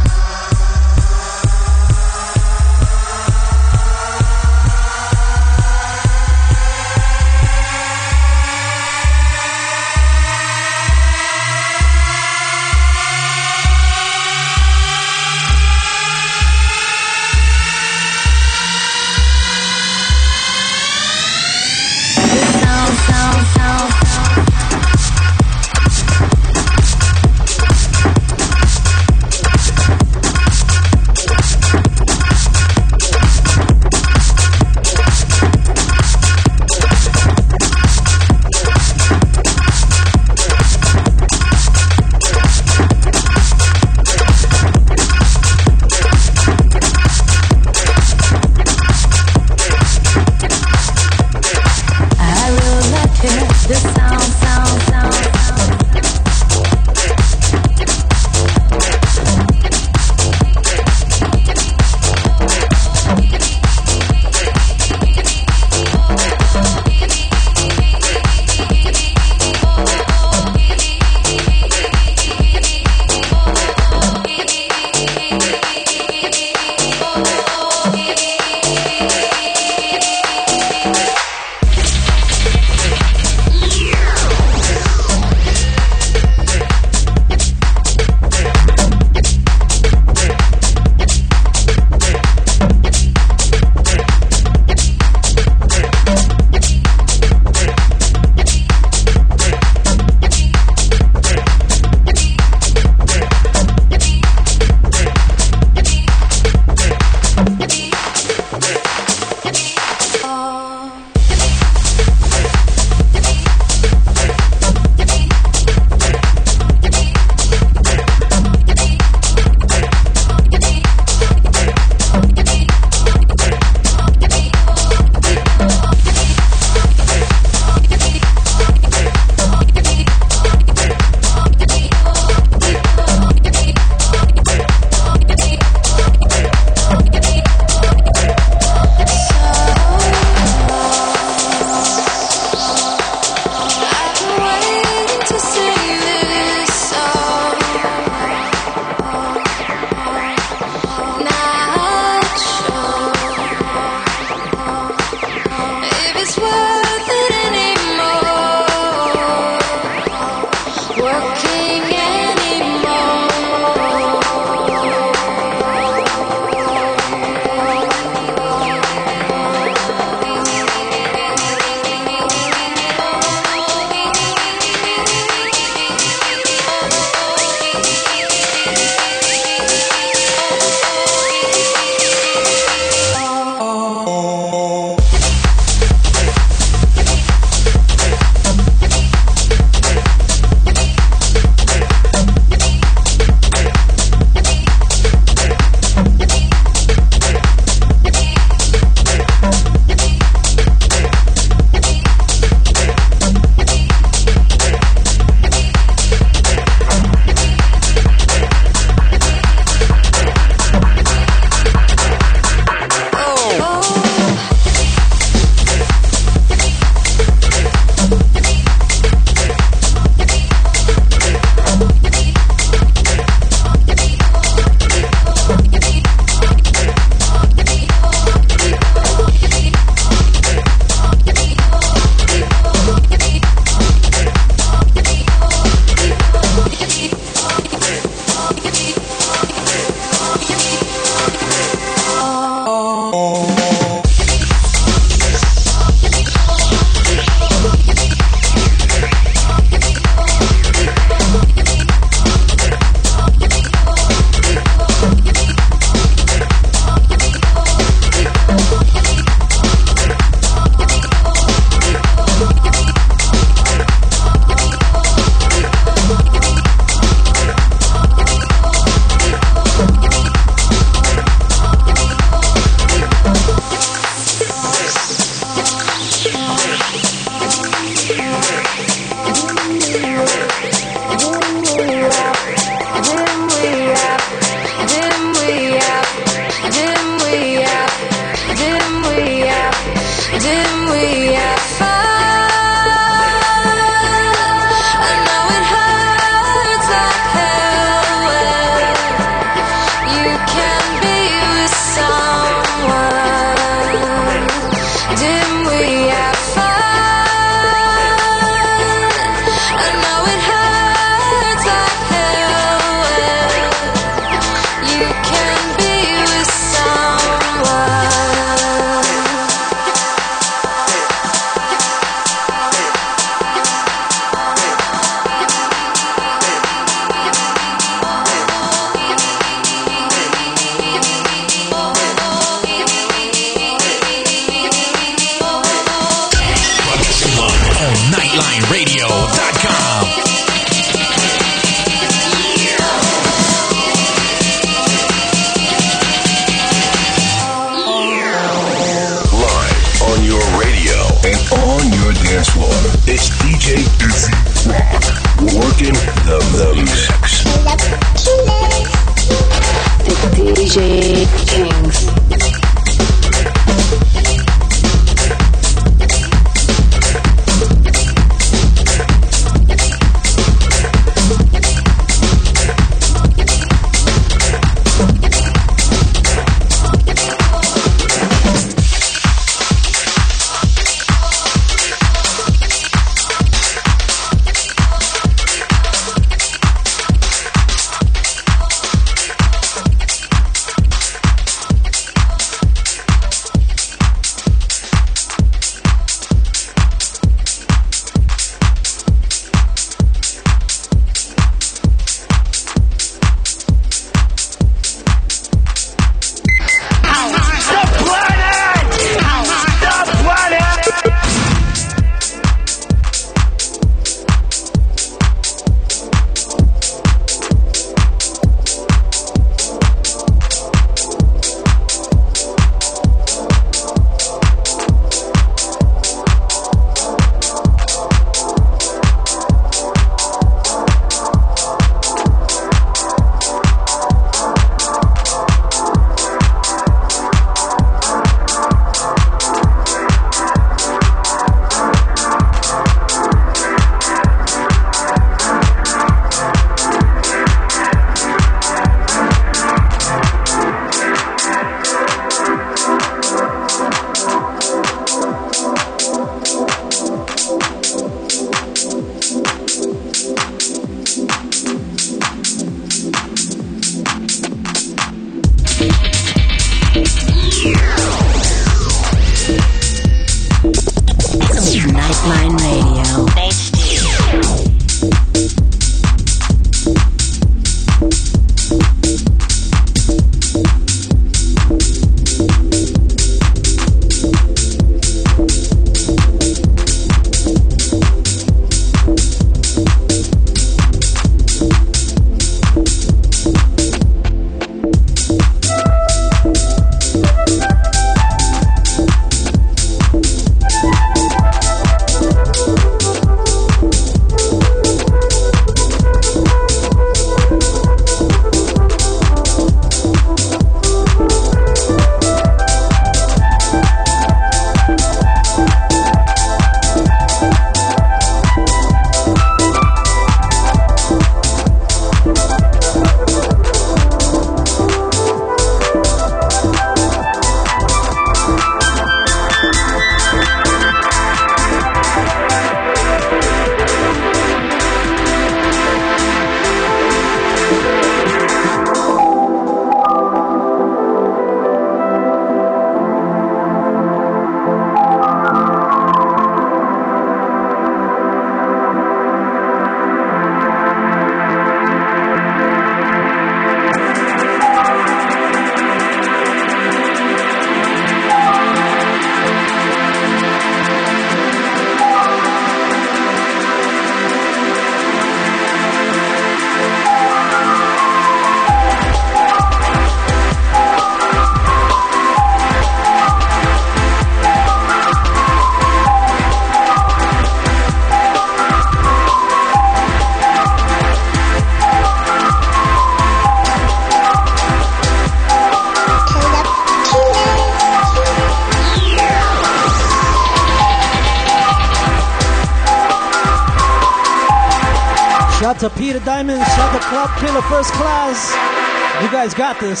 Speaker 5: Shout out to Peter Diamond. Shout out to Club Killer First Class. You guys got this.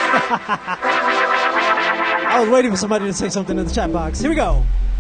Speaker 5: I was waiting for somebody to say something in the chat box. Here we go.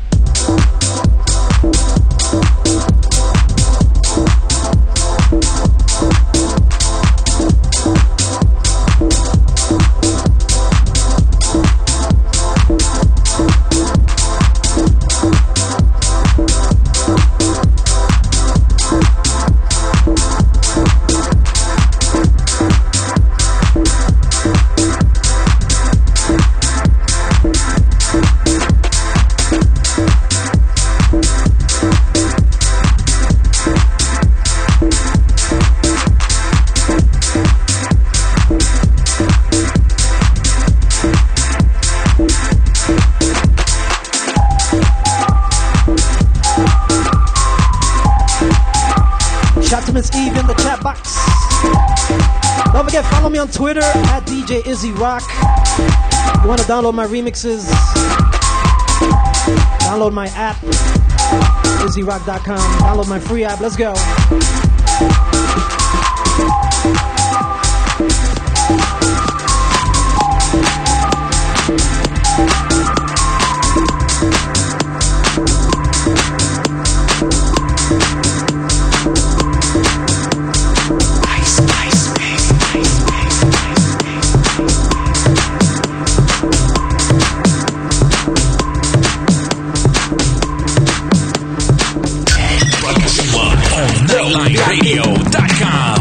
Speaker 5: Miss Eve in the chat box. Don't forget, follow me on Twitter at D J Izzy Rock. If you want to download my remixes, download my app, izzy rock dot com. Download my free app. Let's go.
Speaker 1: nightline radio dot com.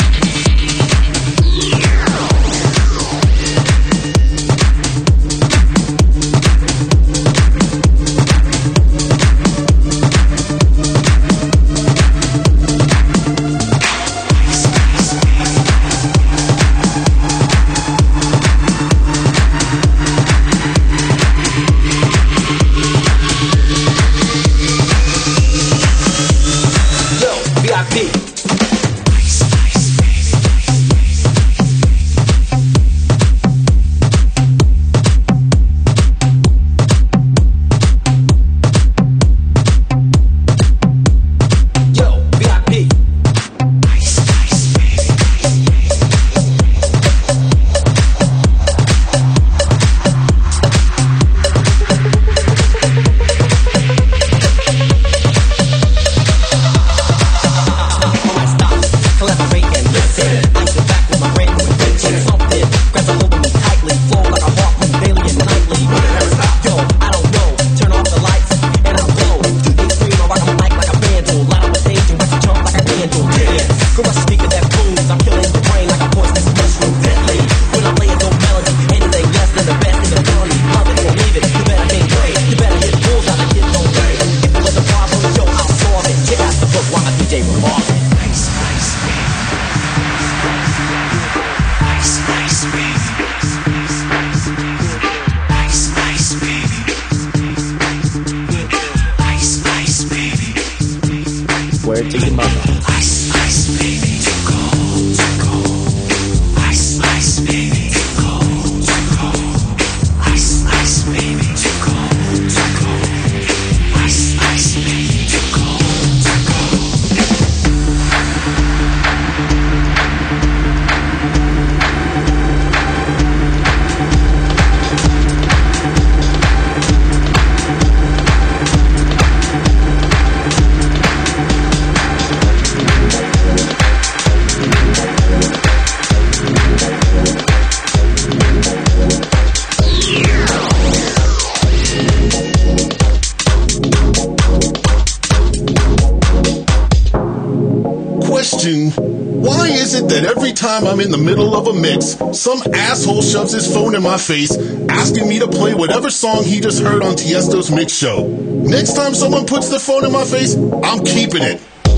Speaker 3: Time I'm in the middle of a mix, some asshole shoves his phone in my face, asking me to play whatever song he just heard on Tiesto's mix show. Next time someone puts their phone in my face, I'm keeping it.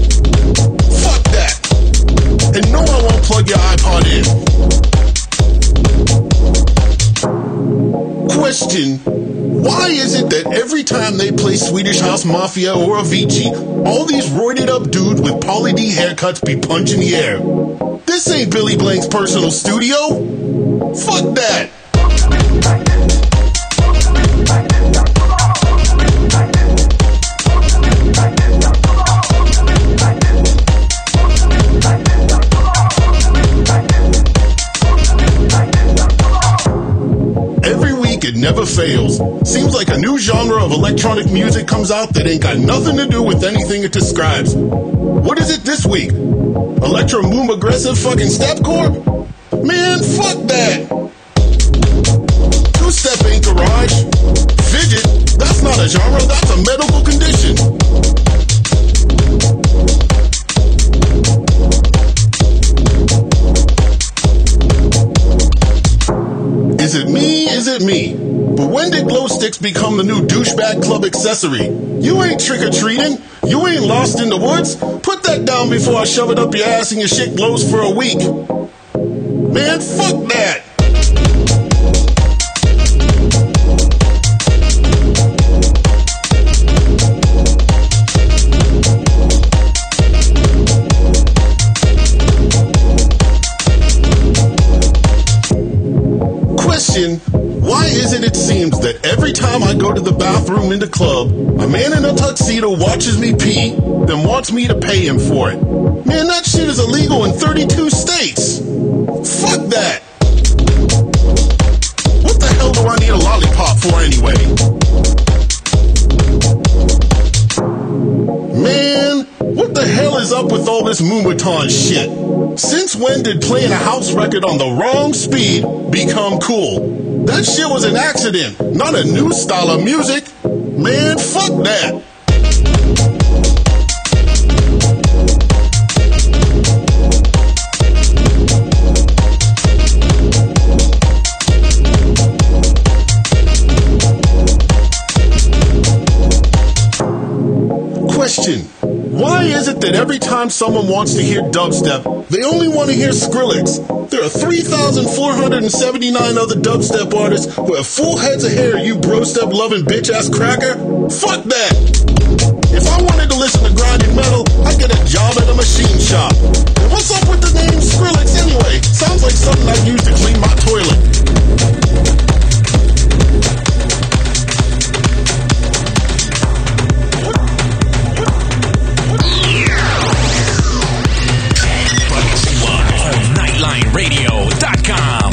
Speaker 3: Fuck that. And no, I won't plug your iPod in. Question: why is it that every time they play Swedish House Mafia or Avicii, all these roided up dudes with Pauly D haircuts be punching the air? This ain't Billy Blank's personal studio. Fuck that. never fails. Seems like a new genre of electronic music comes out that ain't got nothing to do with anything it describes. What is it this week? Electro boom aggressive fucking stepcore? Man, fuck that! Two-step ain't garage. Fidget, that's not a genre, that's a medical condition. Is it me? Is it me? But when did glow sticks become the new douchebag club accessory? You ain't trick-or-treating. You ain't lost in the woods. Put that down before I shove it up your ass and your shit glows for a week. Man, fuck that. Question, why is it it seems that every time I go to the bathroom in the club, a man in a tuxedo watches me pee, then wants me to pay him for it? Man, that shit is illegal in thirty-two states. Fuck that. What the hell do I need a lollipop for anyway? Man, what the hell is up with all this Moombahton shit? Since when did playing a house record on the wrong speed become cool? That shit was an accident, not a new style of music. Man, fuck that. Question, why is it that every time someone wants to hear dubstep, they only want to hear Skrillex? There are three thousand four hundred seventy-nine other dubstep artists who have full heads of hair, you bro-step loving bitch-ass cracker? Fuck that! If I wanted to listen to grinding metal, I'd get a job at a machine shop. And what's up with the name Skrillex anyway? Sounds like something I'd use to clean my toilet.
Speaker 1: Nightline Radio dot com.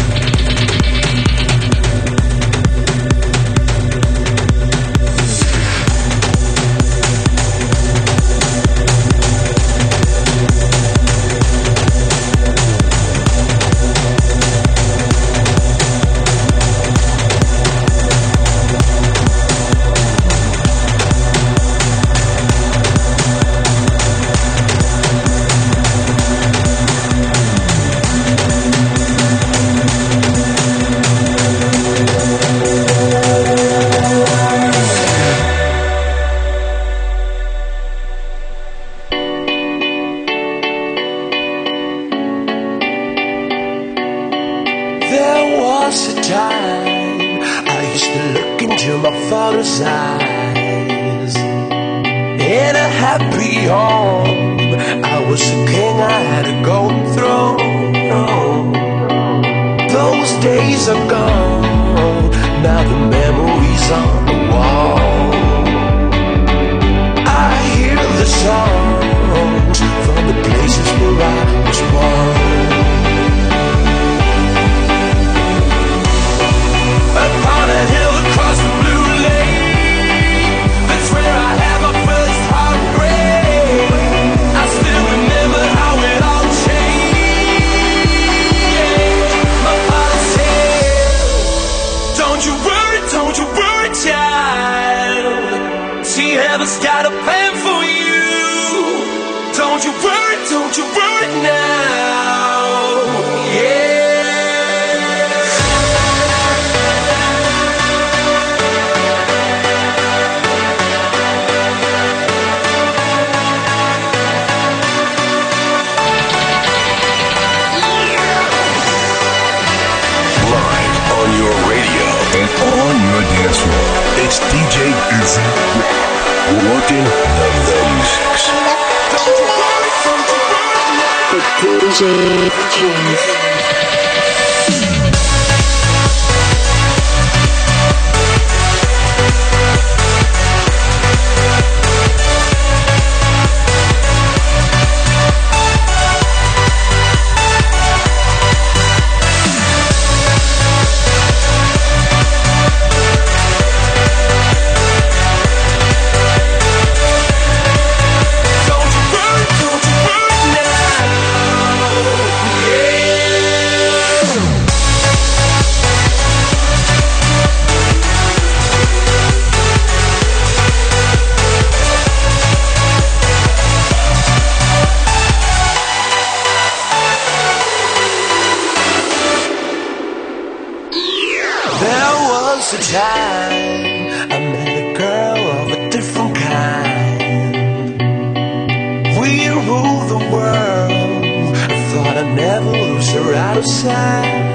Speaker 10: a time I met a girl of a different kind. We ruled the world. I thought I'd never lose her out of sight.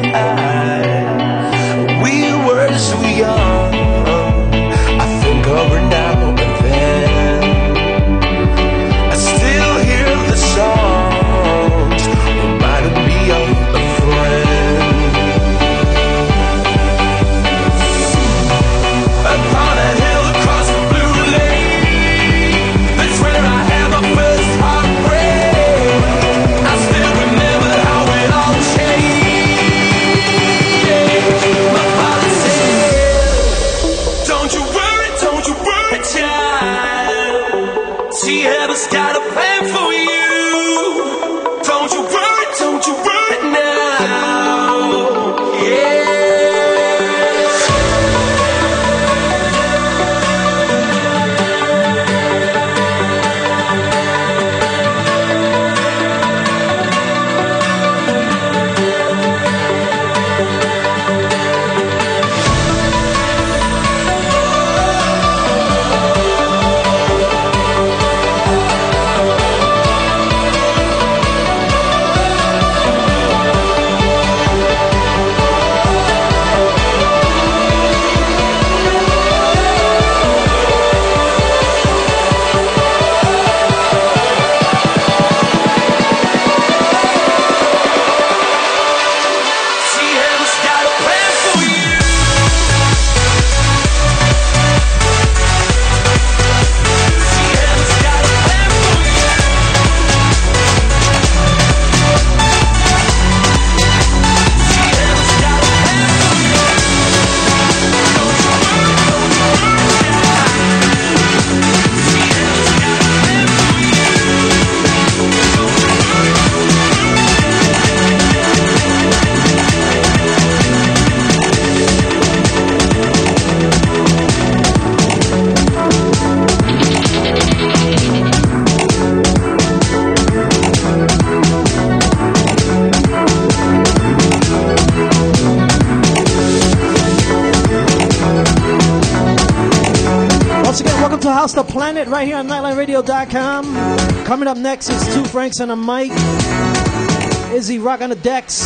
Speaker 10: We were so young. I think of her now and then. I still hear the songs reminding me of a friend. Upon a hill across the blue lake, that's where I had my first heartbreak. I still remember how it all changed. My father said, don't you worry, don't you worry, child. She has got a plan for you. Don't you worry, don't you worry now. Yeah.
Speaker 5: House the Planet right here on Nightline Radio dot com. Coming up next is Two Franks and a Mic. Izzy Rock on the decks.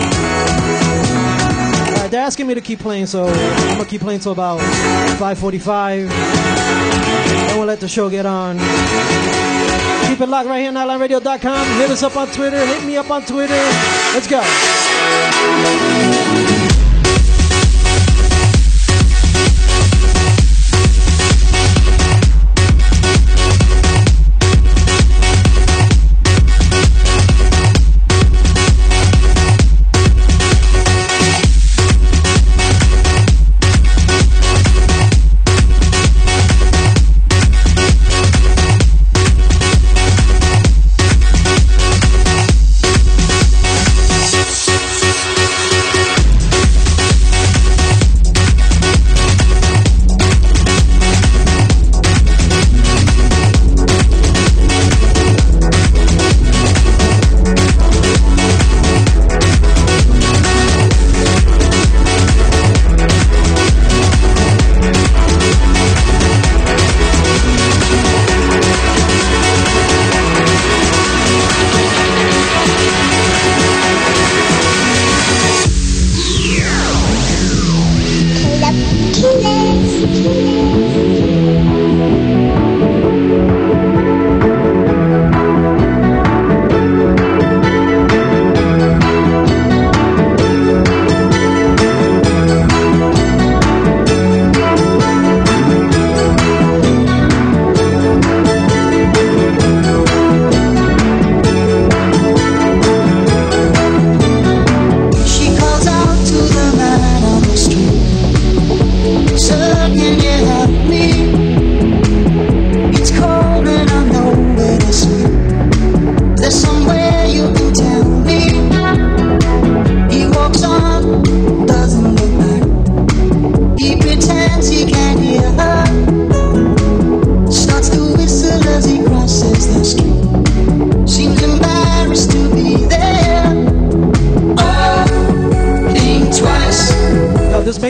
Speaker 5: Alright, they're asking me to keep playing, so I'm gonna keep playing till about five forty-five. Then we'll let the show get on. Keep it locked right here on Nightline Radio dot com. Hit us up on Twitter. Hit me up on Twitter. Let's go.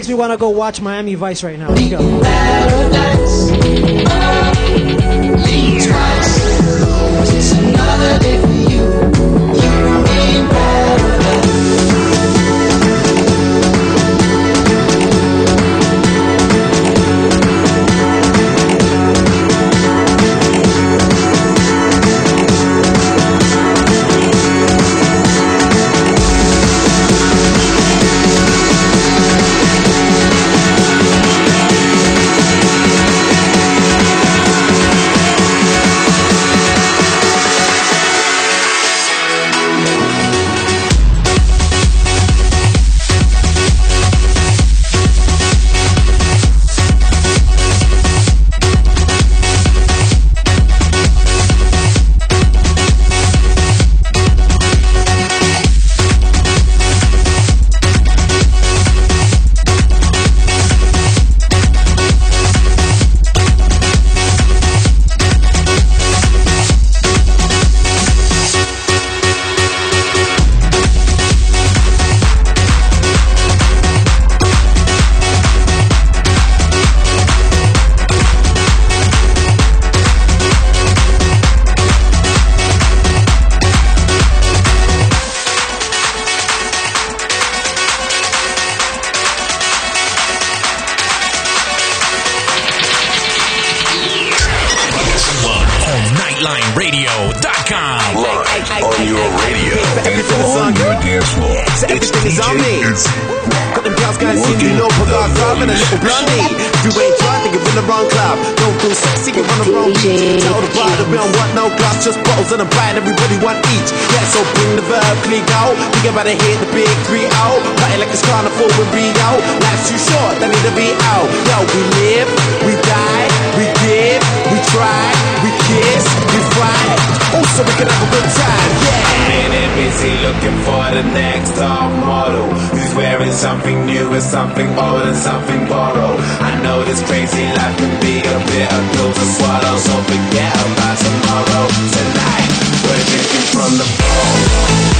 Speaker 5: makes me want to go watch Miami Vice right now. Let's go.
Speaker 10: Paradise. Oh, think twice. Just another day for you. You in paradise.
Speaker 8: About to hit the big three oh, party like it's carnival in Rio. Life's too short, I need to be out. Yo, we live, we die, we give, we try, we kiss, we fight. Oh, so we can have a good time, yeah.
Speaker 7: I'm in busy looking for the next top model who's wearing something new and something old and something borrowed. I know this crazy life can be a bit of pill to swallow, so forget about tomorrow. Tonight, we're drinking from the bowl.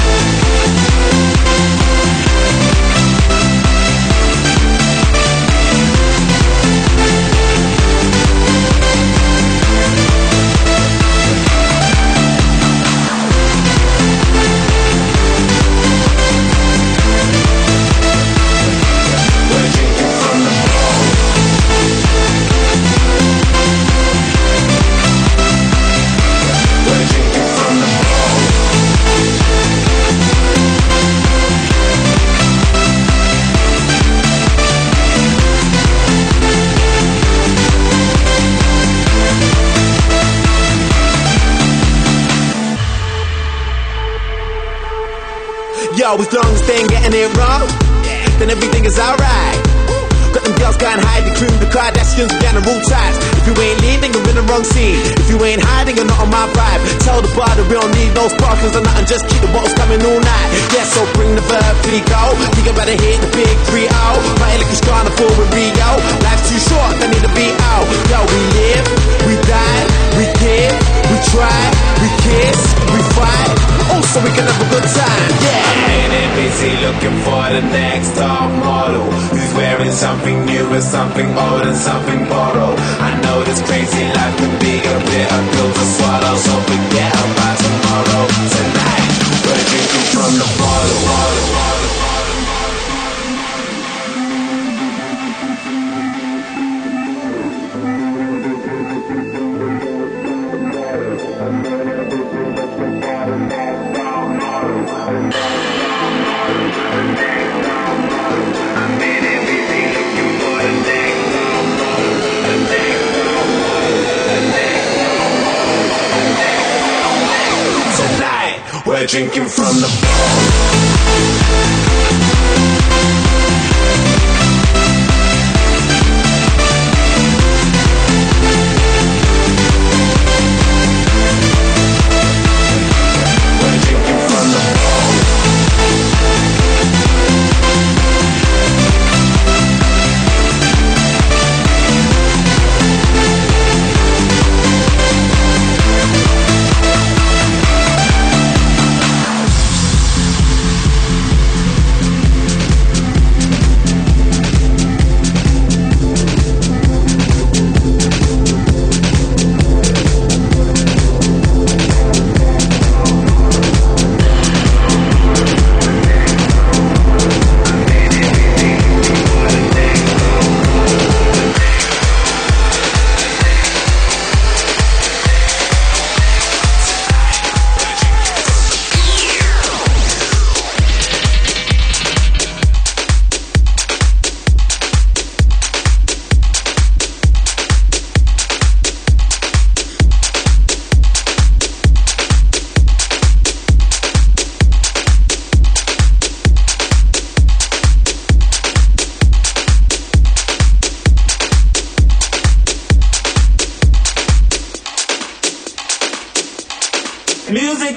Speaker 8: Yo, as long as they ain't getting it wrong, then everything is alright. Got them girls going hide, the cream, the Kardashians, we on the rule ties. If you ain't leading, you're in the wrong scene. If you ain't hiding, you're not on my vibe. Tell the bar that we don't need no sparklers or nothing, just keep the bottles coming all night. Yeah, so bring the verb, pretty go. Think about to hit the big three oh, party like it's carnival in Rio. Life's too short, they need to be out. Yo, we live, we die, we give, we try, we kiss, we fight. Oh, so we can have a good time, yeah.
Speaker 7: I'm in busy looking for the next top model who's wearing something new and something old and something borrowed. I know this crazy life can be a bit of pill to swallow, so forget about tomorrow. Tonight, we're drinking from the bottle, bottle, bottle. We're drinking from the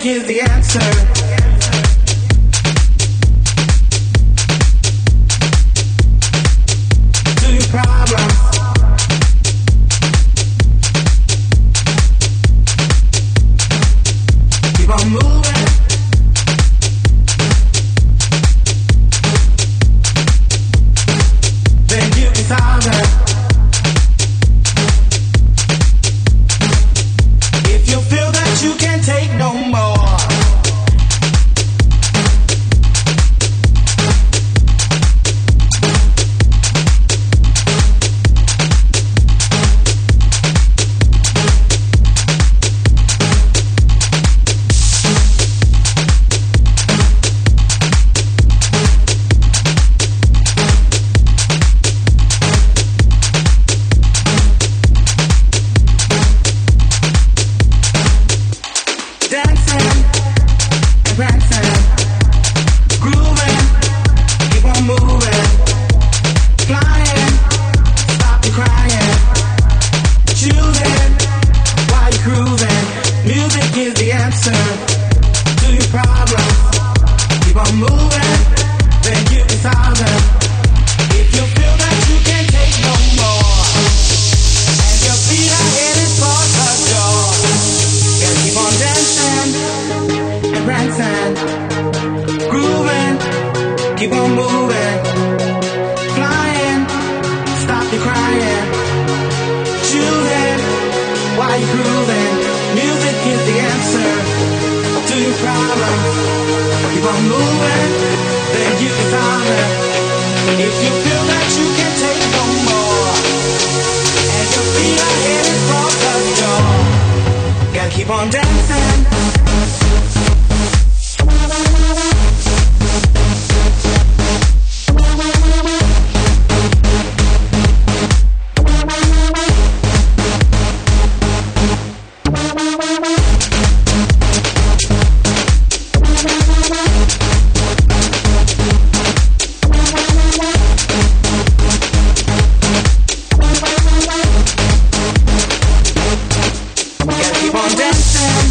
Speaker 10: Music is the answer to your problems. Keep on moving. Then you can solve it. If you feel that you can't take no more, keep on dancing. Keep on dancing.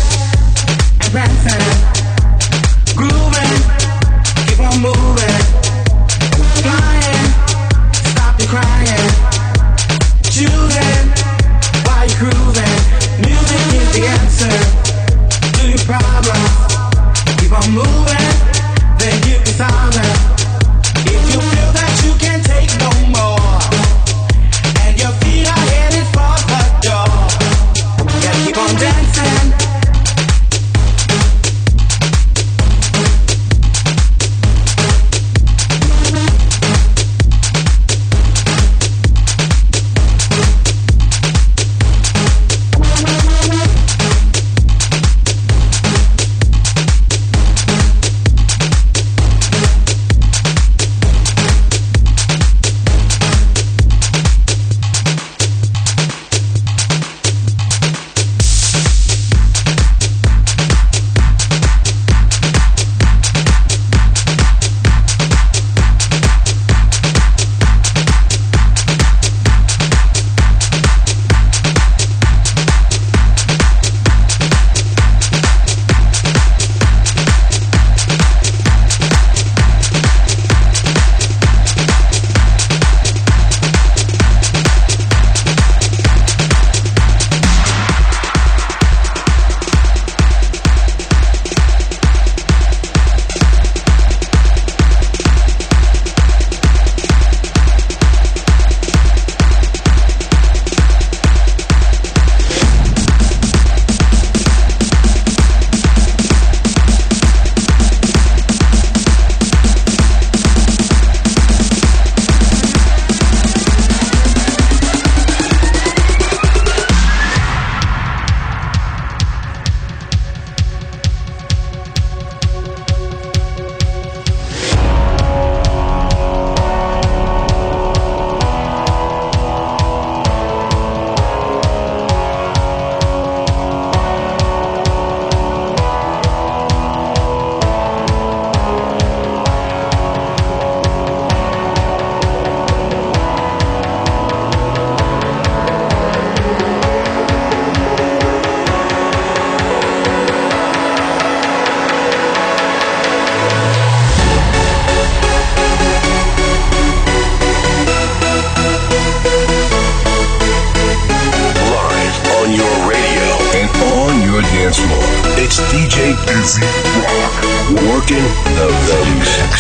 Speaker 1: Izzy Rock. Working the, the mix.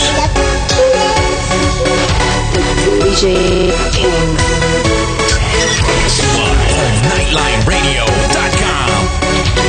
Speaker 9: D J King.
Speaker 1: Nightline Radio dot com.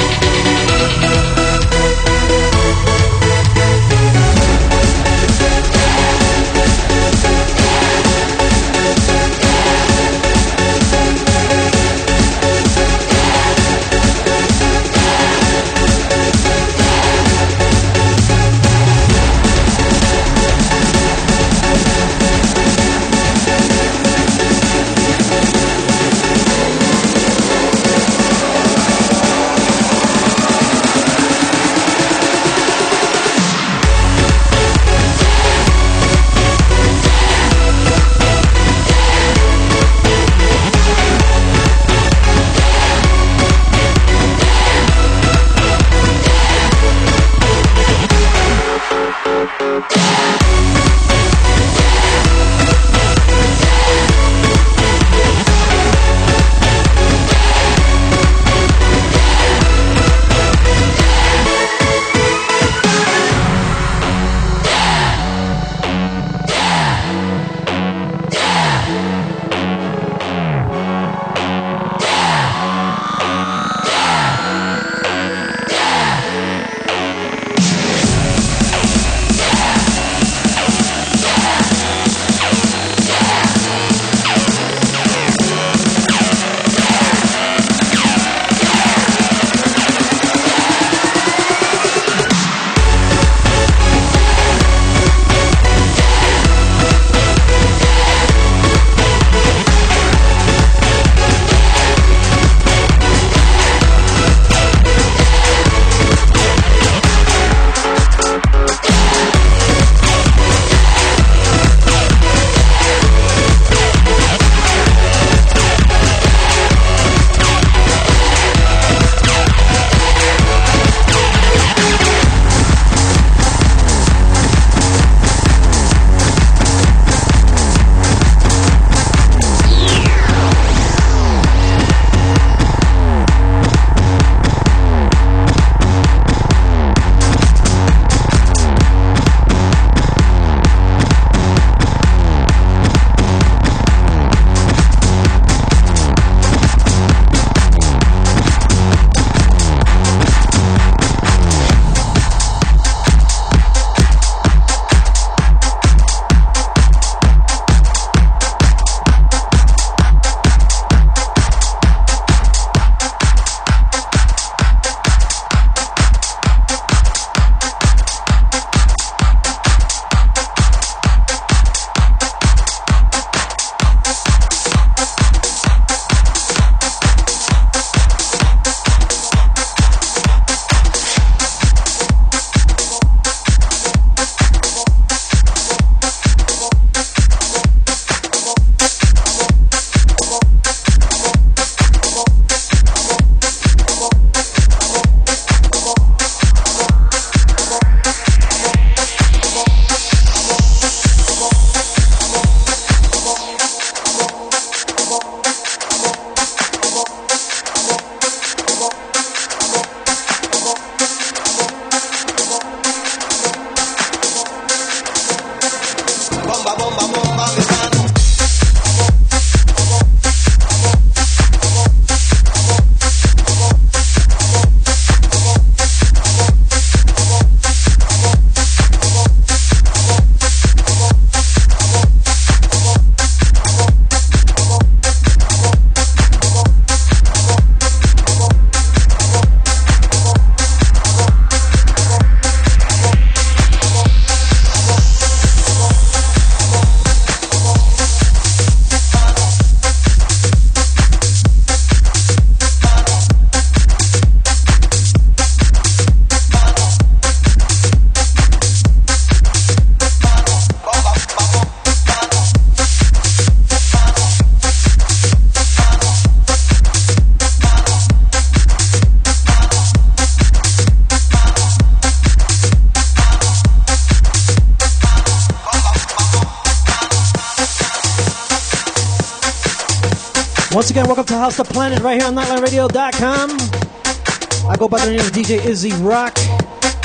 Speaker 5: Once again, welcome to House the Planet right here on Nightline Radio dot com. I go by the name of D J Izzy Rock.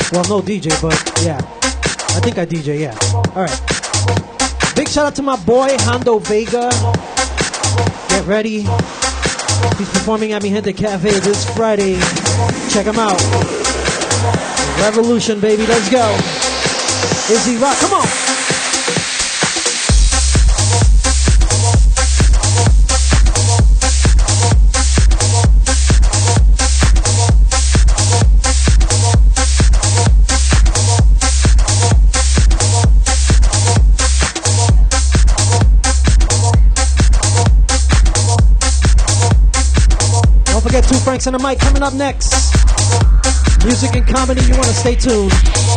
Speaker 5: Well, no D J, but yeah. I think I D J, yeah. Alright. Big shout out to my boy, Hondo Vega. Get ready. He's performing at Mi Gente Cafe this Friday. Check him out. Revolution, baby. Let's go. Izzy Rock, come on. Two Franks on the mic coming up next. Music and comedy, you want to stay tuned.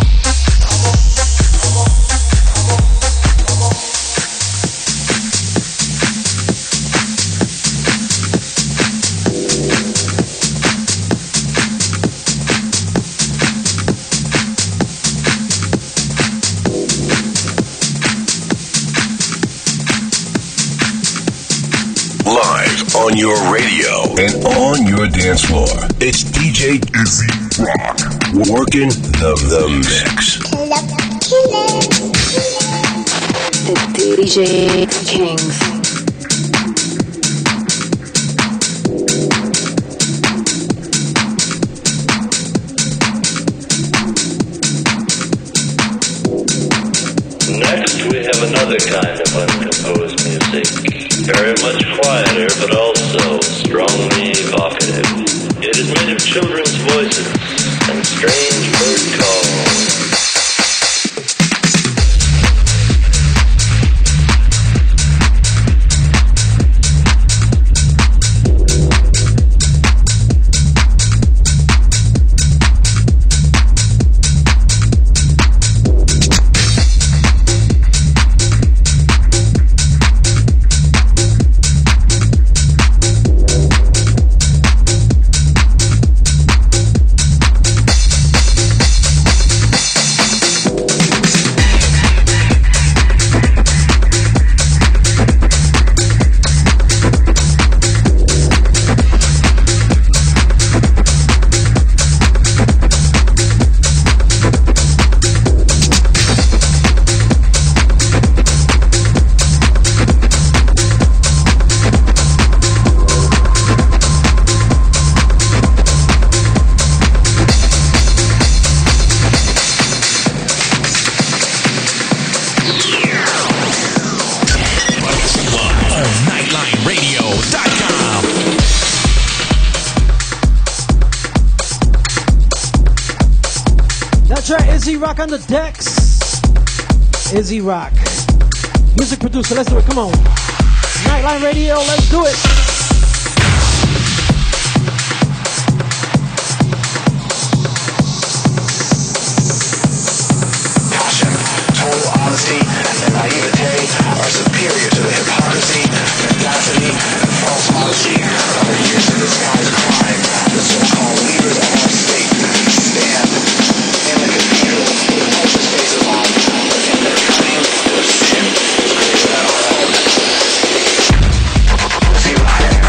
Speaker 1: Live on your radio and on your dance floor. It's D J Izzy Rock working the, the mix.
Speaker 18: The D J Kings.
Speaker 19: Next, we have another kind of uncomposed music. Very much quieter, but also strongly evocative. It is made of children's voices and strange bird calls.
Speaker 5: Izzy Rock on the decks. Izzy Rock. Music producer, let's do it. Come on. Nightline Radio, let's do it.
Speaker 11: Passion, total honesty, and naivete are superior to the hypocrisy, mendacity, and false modesty of the years to disguise crime. The so-called leaders of our state stand in the cathedral with righteous faces on, but in their cunning, their sin is greater than our own. See what I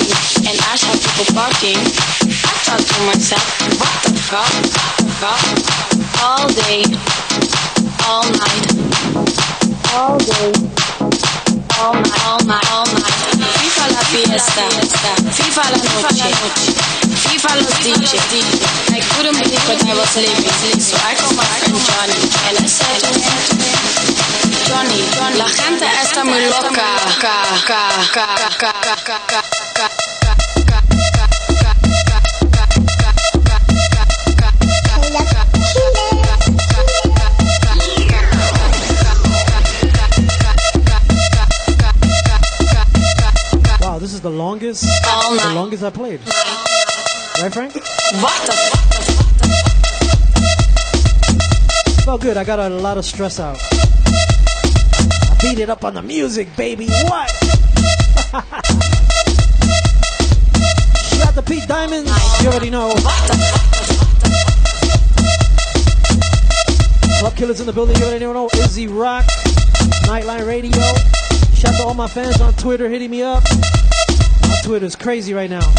Speaker 2: and I saw people barking, I thought to myself, what the fuck, fuck, all day, all night, all day, all night, all night, all night. FIFA la fiesta, FIFA la noche, FIFA los D J. I couldn't believe what I was living, so I called my friend Johnny, and I said to him, Johnny, la gente está muy loca, ca, ca, ca, ca, ca, ca, ca, ca.
Speaker 5: Wow, this is the longest, the longest I played. Right, Frank?
Speaker 2: What the fuck?
Speaker 5: Felt good. I got a lot of stress out. I beat it up on the music, baby. What? Shout out to Pete Diamonds. You already know. Club Killers in the building. You already know. Izzy Rock, Nightline Radio. Shout out to all my fans on Twitter hitting me up. My Twitter's crazy right now.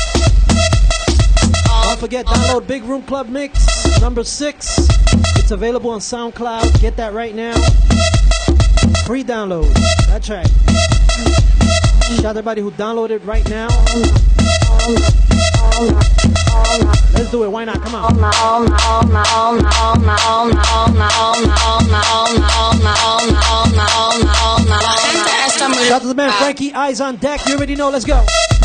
Speaker 5: Don't forget, download Big Room Club Mix number six. It's available on SoundCloud. Get that right now. Free download. That's right. Shout out to everybody who downloaded right now. Let's do it. Why not? Come on. Shout out to the man Frankie. Eyes on deck. You already know. Let's go.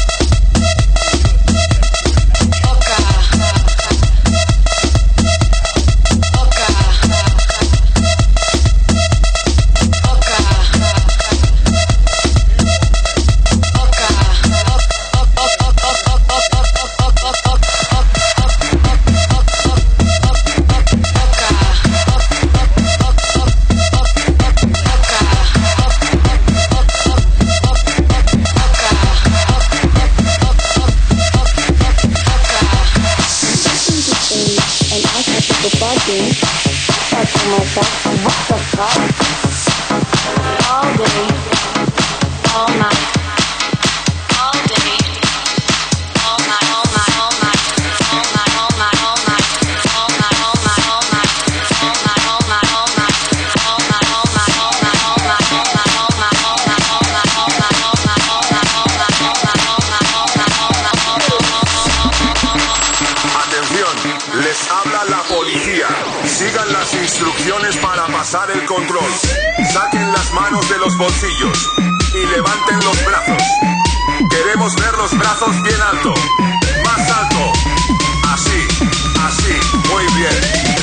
Speaker 6: Instrucciones para pasar el control. Saquen las manos de los bolsillos y levanten los brazos. Queremos ver los brazos bien alto. Más alto. Así, así. Muy bien.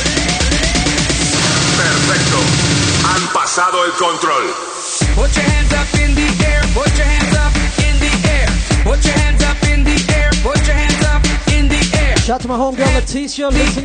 Speaker 6: Perfecto. Han pasado el control.
Speaker 20: Put your hands up in the air. Put your hands up in the air. Put your hands up in the air. Put your hands up in the air.
Speaker 5: Shout out to my homegirl Leticia. Listen